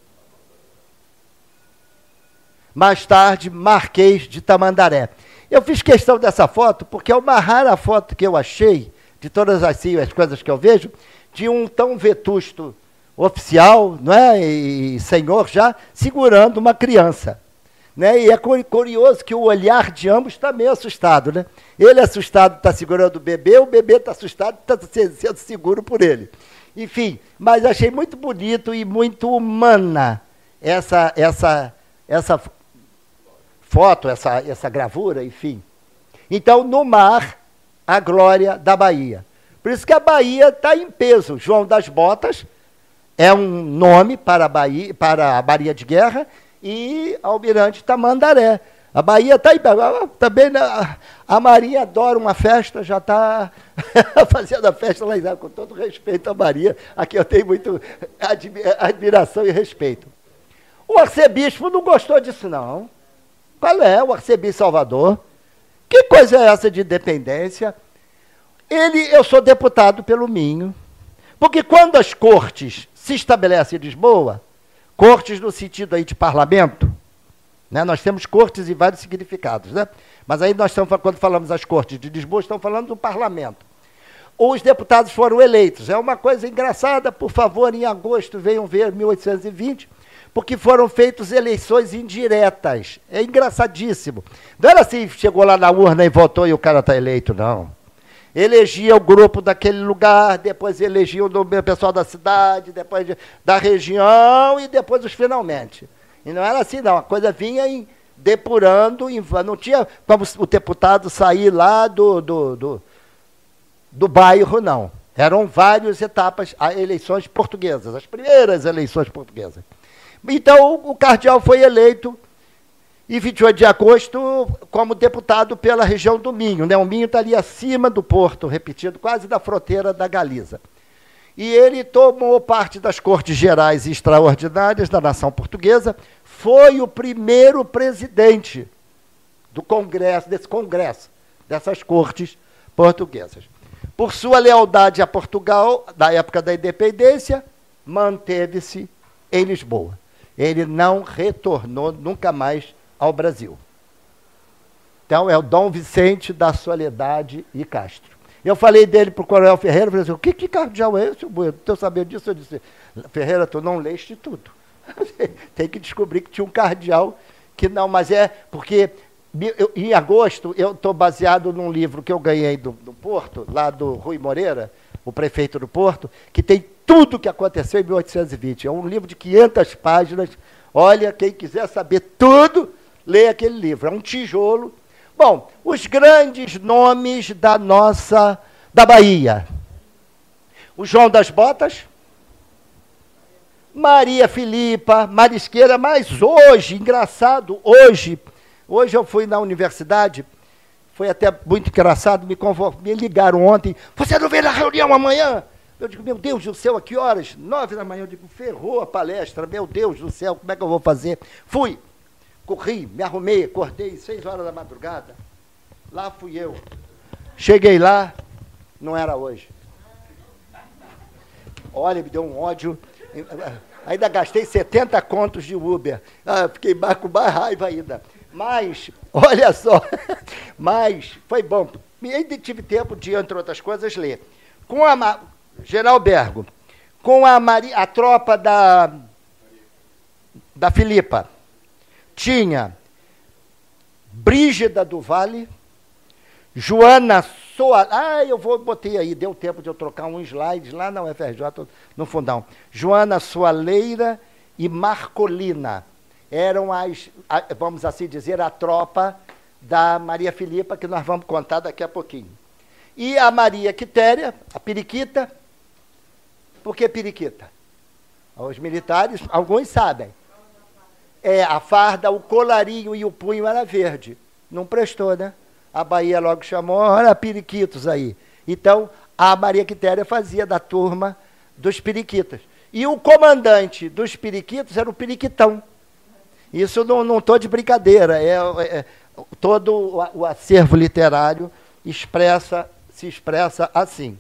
Mais tarde, Marquês de Tamandaré. Eu fiz questão dessa foto porque é uma rara foto que eu achei, de todas as, assim, as coisas que eu vejo, de um tão vetusto oficial, não é? E senhor já, segurando uma criança. Né? E é curioso que o olhar de ambos está meio assustado. Né? Ele assustado está segurando o bebê, o bebê está assustado está sendo seguro por ele. Enfim, mas achei muito bonito e muito humana essa, essa, essa foto, essa, essa gravura, enfim. Então, no mar, a glória da Bahia. Por isso que a Bahia está em peso. João das Botas é um nome para a Bahia, para a Marinha de Guerra, e Almirante Tamandaré. A Bahia está aí. Também a, a Marinha adora uma festa, já está fazendo a festa lá em, com todo respeito à Marinha, a quem eu tenho muito admiração e respeito. O arcebispo não gostou disso, não. Qual é o arcebispo Salvador? Que coisa é essa de independência? Ele, eu sou deputado pelo Minho, porque quando as cortes se estabelecem em Lisboa, cortes no sentido aí de parlamento, né? Nós temos cortes em vários significados, né? Mas aí nós estamos, quando falamos as cortes de Lisboa, estamos falando do parlamento. Os deputados foram eleitos. É uma coisa engraçada, por favor, em agosto venham ver mil oitocentos e vinte, porque foram feitas eleições indiretas. É engraçadíssimo. Não era assim, chegou lá na urna e votou e o cara está eleito, não. Elegia o grupo daquele lugar, depois elegia o pessoal da cidade, depois de, da região e depois os finalmente. E não era assim, não. A coisa vinha em, depurando, em, não tinha como o deputado sair lá do, do, do, do bairro, não. Eram várias etapas, as eleições portuguesas, as primeiras eleições portuguesas. Então, o cardeal foi eleito em vinte e oito de agosto como deputado pela região do Minho. Né? O Minho está ali acima do Porto, repetido, quase da fronteira da Galiza. E ele tomou parte das Cortes Gerais Extraordinárias da nação portuguesa, foi o primeiro presidente do Congresso, desse Congresso, dessas Cortes portuguesas. Por sua lealdade a Portugal, na época da independência, manteve-se em Lisboa. Ele não retornou nunca mais ao Brasil. Então, é o Dom Vicente da Soledade e Castro. Eu falei dele para o Coronel Ferreira, falei assim, o que, que cardeal é esse? Eu sabia disso, eu disse, Ferreira, tu não leste tudo. Tem que descobrir que tinha um cardeal que não, mas é porque eu, em agosto eu estou baseado num livro que eu ganhei do, do Porto, lá do Rui Moreira, o prefeito do Porto, que tem tudo o que aconteceu em mil oitocentos e vinte. É um livro de quinhentas páginas. Olha, quem quiser saber tudo, lê aquele livro. É um tijolo. Bom, os grandes nomes da nossa, da Bahia. o João das Botas, Maria Filipa, Marisqueira, mas hoje, engraçado, hoje, hoje eu fui na universidade, foi até muito engraçado, me, convo... me ligaram ontem, você não vem na reunião amanhã? Eu digo, meu Deus do céu, a que horas? Nove da manhã, eu digo, ferrou a palestra, meu Deus do céu, como é que eu vou fazer? Fui, corri, me arrumei, acordei, seis horas da madrugada, lá fui eu. Cheguei lá, não era hoje. Olha, me deu um ódio. Ainda gastei setenta contos de Uber. Ah, fiquei com mais raiva ainda. Mas, olha só, mas foi bom. Ainda tive tempo de, entre outras coisas, ler. Com a General Bergo, com a, Maria, a tropa da, da Filipa, tinha Brígida do Vale, Joana Soa... Ah, eu vou, botei aí, deu tempo de eu trocar um slide lá na U F R J, no fundão. Joana Soaleira e Marcolina eram as, vamos assim dizer, a tropa da Maria Filipa, que nós vamos contar daqui a pouquinho. E a Maria Quitéria, a periquita. Por que periquita? Os militares, alguns sabem. É, a farda, o colarinho e o punho era verde. Não prestou, né? A Bahia logo chamou, olha, periquitos aí. Então, a Maria Quitéria fazia da turma dos periquitas. E o comandante dos periquitos era o periquitão. Isso não estou de brincadeira, é, é, todo o, o acervo literário expressa, se expressa assim.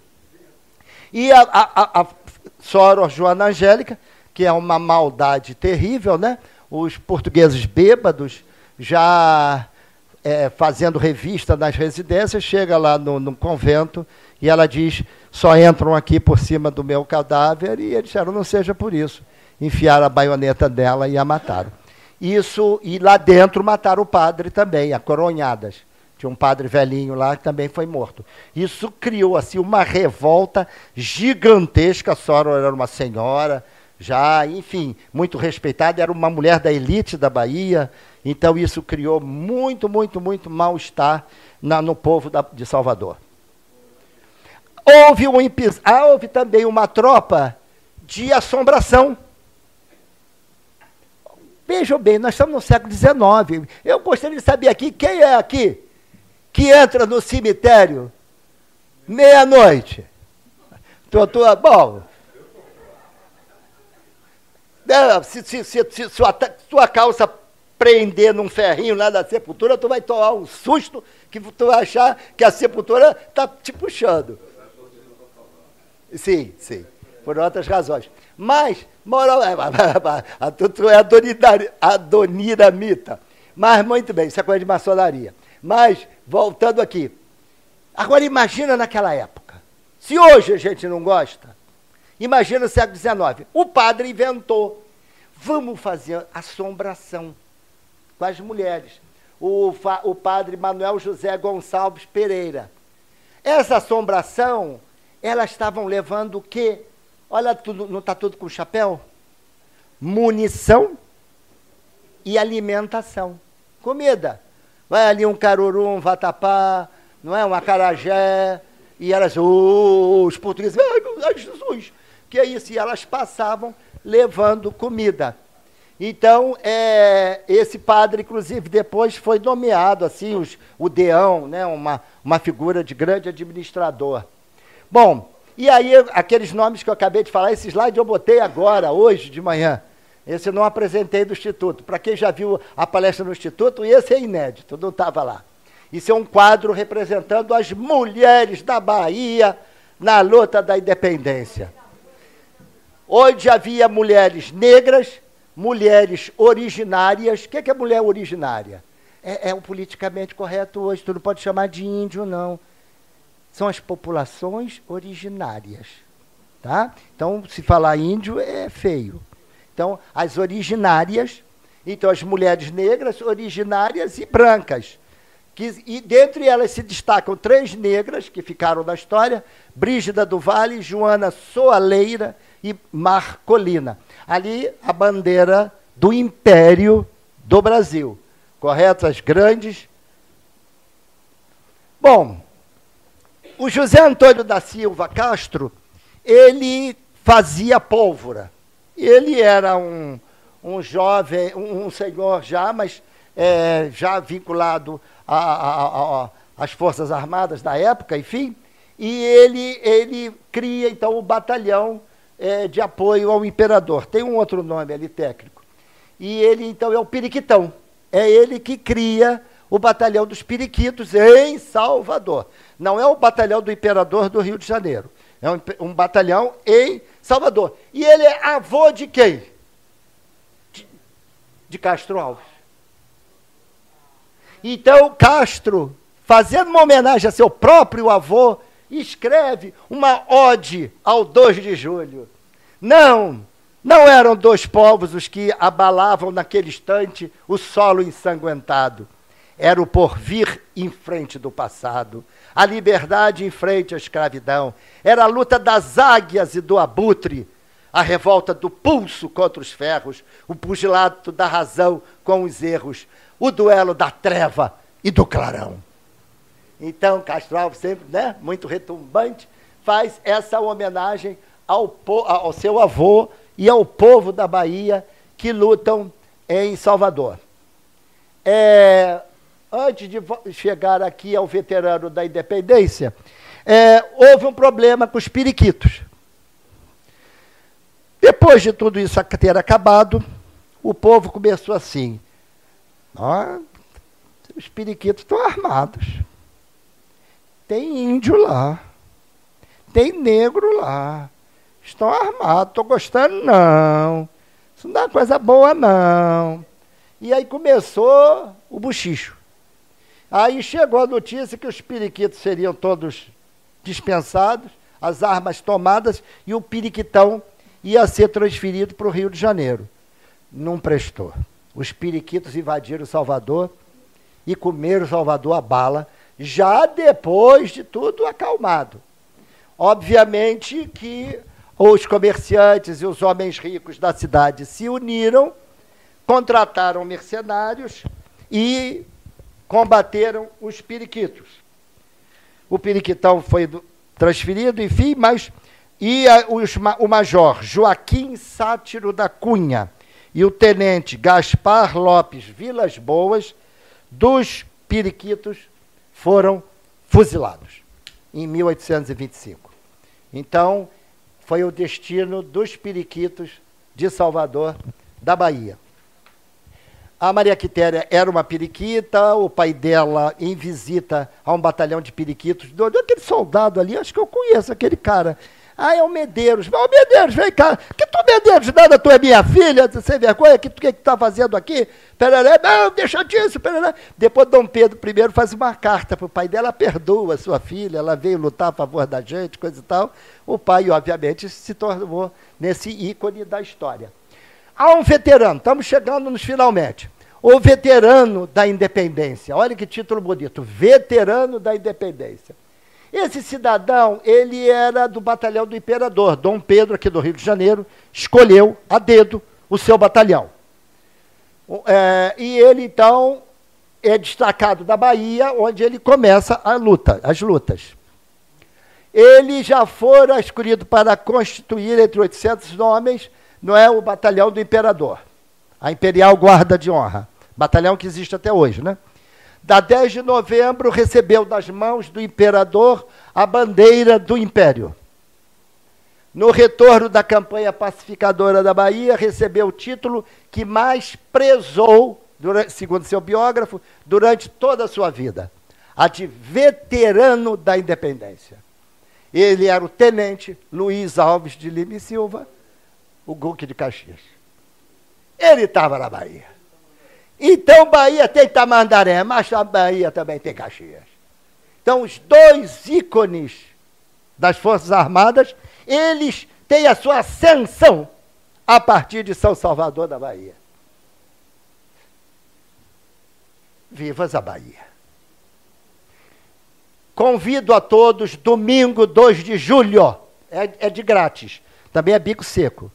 E a, a, a Sora Joana Angélica, que é uma maldade terrível, né? Os portugueses bêbados já... É, fazendo revista nas residências, chega lá no, no convento e ela diz, só entram aqui por cima do meu cadáver, e eles disseram, não seja por isso. Enfiaram a baioneta dela e a mataram. Isso, e lá dentro mataram o padre também, a coronhadas. Tinha um padre velhinho lá que também foi morto. Isso criou assim, uma revolta gigantesca. A Sora era uma senhora, já, enfim, muito respeitada, era uma mulher da elite da Bahia. Então, isso criou muito, muito, muito mal-estar no povo da, de Salvador. Houve, um, ah, houve também uma tropa de assombração. Vejam bem, nós estamos no século dezenove. Eu gostaria de saber aqui, quem é aqui que entra no cemitério meia-noite? Tô, tô, bom... Se, se, se, se sua, sua calça prender num ferrinho lá da sepultura, tu vai tomar um susto que tu vai achar que a sepultura está te puxando. Sim, sim, por outras razões. Mas, moral, tu é adoniramita. Mas, muito bem, isso é coisa de maçonaria. Mas, voltando aqui, agora imagina naquela época. Se hoje a gente não gosta, imagina o século dezenove. O padre inventou, vamos fazer assombração com as mulheres. O, o padre Manuel José Gonçalves Pereira. Essa assombração, elas estavam levando o quê? Olha, tudo, não está tudo com chapéu? Munição e alimentação. Comida. Vai ali um caruru, um vatapá, não é? Um acarajé. E elas, oh, os portugueses, ai, ai, Jesus, que é isso? E elas passavam levando comida. Então, é, esse padre, inclusive, depois foi nomeado, assim, os, o deão, né, uma, uma figura de grande administrador. Bom, e aí, aqueles nomes que eu acabei de falar, esse slide eu botei agora, hoje de manhã. Esse eu não apresentei do Instituto. Para quem já viu a palestra no Instituto, esse é inédito, não estava lá. Isso é um quadro representando as mulheres da Bahia na luta da independência. Onde havia mulheres negras, mulheres originárias. O que é mulher originária? É, é o politicamente correto hoje, tu não pode chamar de índio, não. São as populações originárias. Tá? Então, se falar índio, é feio. Então, as originárias, então as mulheres negras, originárias e brancas. Que, e dentre elas se destacam três negras, que ficaram na história, Brígida do Vale, Joana Soaleira e Marcolina. Ali, a bandeira do Império do Brasil. Correto? As grandes. Bom, o José Antônio da Silva Castro, ele fazia pólvora. Ele era um, um jovem, um, um senhor já, mas é, já vinculado às Forças Armadas da época, enfim, e ele, ele cria, então, o batalhão é, de apoio ao imperador. Tem um outro nome ali técnico. E ele, então, é o Periquitão. É ele que cria o batalhão dos Periquitos em Salvador. Não é o batalhão do imperador do Rio de Janeiro. É um, um batalhão em Salvador. E ele é avô de quem? De, de Castro Alves. Então, Castro, fazendo uma homenagem a seu próprio avô, escreve uma ode ao dois de julho. Não, não eram dois povos os que abalavam naquele instante o solo ensanguentado. Era o porvir em frente do passado, a liberdade em frente à escravidão. Era a luta das águias e do abutre, a revolta do pulso contra os ferros, o pugilato da razão com os erros, o duelo da treva e do clarão. Então, Castro Alves, sempre, né, muito retumbante, faz essa homenagem ao, ao seu avô e ao povo da Bahia que lutam em Salvador. É, antes de chegar aqui ao veterano da independência, é, houve um problema com os periquitos. Depois de tudo isso ter acabado, o povo começou assim, ó, os periquitos estão armados. Tem índio lá, tem negro lá, estão armados, estou gostando não, isso não dá coisa boa não. E aí começou o bochicho. Aí chegou a notícia que os periquitos seriam todos dispensados, as armas tomadas, e o periquitão ia ser transferido para o Rio de Janeiro. Não prestou. Os periquitos invadiram Salvador e comeram Salvador a bala, já depois de tudo acalmado. Obviamente que os comerciantes e os homens ricos da cidade se uniram, contrataram mercenários e combateram os periquitos. O periquitão foi transferido, enfim, mas e a, os, o major Joaquim Sátiro da Cunha e o tenente Gaspar Lopes Vilas Boas, dos periquitos, foram fuzilados em mil oitocentos e vinte e cinco. Então, foi o destino dos periquitos de Salvador, da Bahia. A Maria Quitéria era uma periquita, o pai dela, em visita a um batalhão de periquitos, do, aquele soldado ali, acho que eu conheço aquele cara. Ah, é o Medeiros. Ô, Medeiros, vem cá. Que tu, Medeiros, nada, tu é minha filha, sem vergonha, o que tu que tá fazendo aqui? Pereré, não, deixa disso, pereré. Depois Dom Pedro primeiro faz uma carta para o pai dela, perdoa sua filha, ela veio lutar a favor da gente, coisa e tal. O pai, obviamente, se tornou nesse ícone da história. Há um veterano, estamos chegando nos finalmente. O veterano da independência. Olha que título bonito, veterano da independência. Esse cidadão, ele era do batalhão do imperador. Dom Pedro, aqui do Rio de Janeiro, escolheu a dedo o seu batalhão. É, e ele, então, é destacado da Bahia, onde ele começa a luta, as lutas. Ele já fora escolhido para constituir, entre oitocentos homens, não é, o batalhão do imperador, a Imperial Guarda de Honra, batalhão que existe até hoje, né? Da dez de novembro, recebeu das mãos do imperador a bandeira do Império. No retorno da campanha pacificadora da Bahia, recebeu o título que mais prezou, durante, segundo seu biógrafo, durante toda a sua vida, a de veterano da independência. Ele era o tenente Luiz Alves de Lima e Silva, o Duque de Caxias. Ele estava na Bahia. Então, Bahia tem Tamandaré, mas a Bahia também tem Caxias. Então, os dois ícones das Forças Armadas, eles têm a sua ascensão a partir de São Salvador da Bahia. Vivas a Bahia. Convido a todos, domingo dois de julho, é, é de grátis, também é bico seco.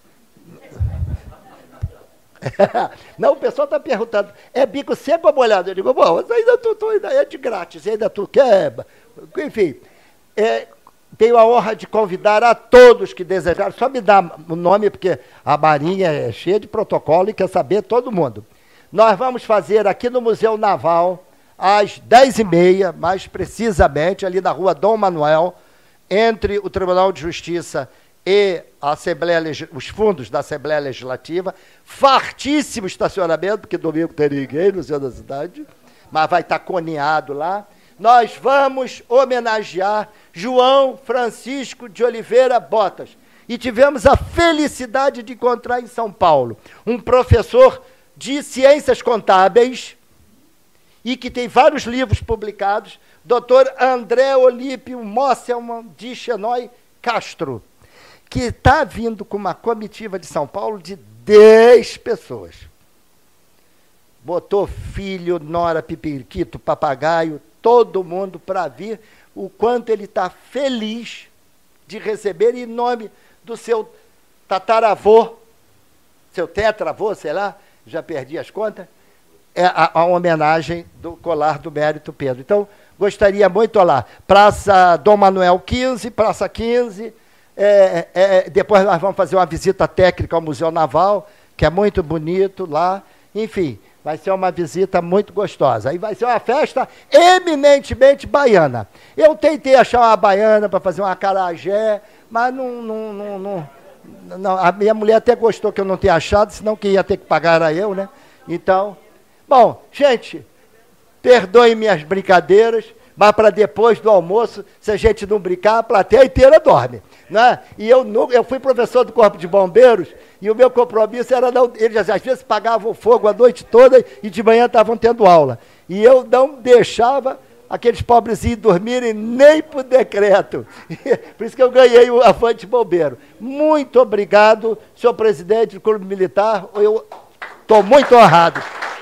Não, o pessoal está perguntando, é bico seco ou molhado? Eu digo, bom, ainda tu, tu ainda é de grátis, ainda tu quer, enfim. É, tenho a honra de convidar a todos que desejarem, só me dá o nome, porque a Marinha é cheia de protocolo e quer saber todo mundo. Nós vamos fazer aqui no Museu Naval, às dez e meia, mais precisamente, ali na rua Dom Manuel, entre o Tribunal de Justiça e a Assembleia, os fundos da Assembleia Legislativa, fartíssimo estacionamento, porque domingo não tem ninguém no centro da cidade, mas vai estar coneado lá. Nós vamos homenagear João Francisco de Oliveira Botas. E tivemos a felicidade de encontrar em São Paulo um professor de ciências contábeis e que tem vários livros publicados, doutor André Olímpio Mosselman de Xenói Castro, que está vindo com uma comitiva de São Paulo de dez pessoas. Botou filho, nora, pipiriquito, papagaio, todo mundo para vir, o quanto ele está feliz de receber em nome do seu tataravô, seu tetravô, sei lá, já perdi as contas, é a, a homenagem do colar do Mérito Pedro. Então, gostaria muito lá. Praça Dom Manuel quinze, Praça quinze, é, é, depois nós vamos fazer uma visita técnica ao Museu Naval, que é muito bonito lá, enfim, vai ser uma visita muito gostosa. Aí vai ser uma festa eminentemente baiana. Eu tentei achar uma baiana para fazer um acarajé, mas não, não, não, não, não. A minha mulher até gostou que eu não tenha achado, senão quem ia ter que pagar era eu, né? Então, bom, gente, perdoem minhas brincadeiras, mas para depois do almoço, se a gente não brincar, a plateia inteira dorme. Né? E eu, eu fui professor do Corpo de Bombeiros, e o meu compromisso era não. Eles às vezes pagavam fogo a noite toda e de manhã estavam tendo aula. E eu não deixava aqueles pobrezinhos dormirem nem por decreto. Por isso que eu ganhei o Avante Bombeiro. Muito obrigado, senhor presidente do Clube Militar. Eu estou muito honrado.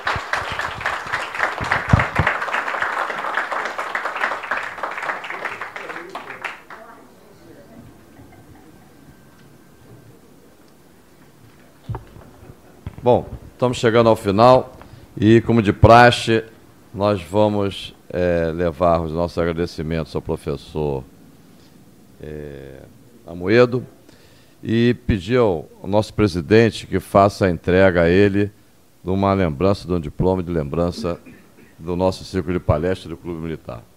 Bom, estamos chegando ao final e, como de praxe, nós vamos é, levar os nossos agradecimentos ao professor é, Amoedo e pedir ao, ao nosso presidente que faça a entrega a ele de uma lembrança, de um diploma de lembrança do nosso círculo de palestra do Clube Militar.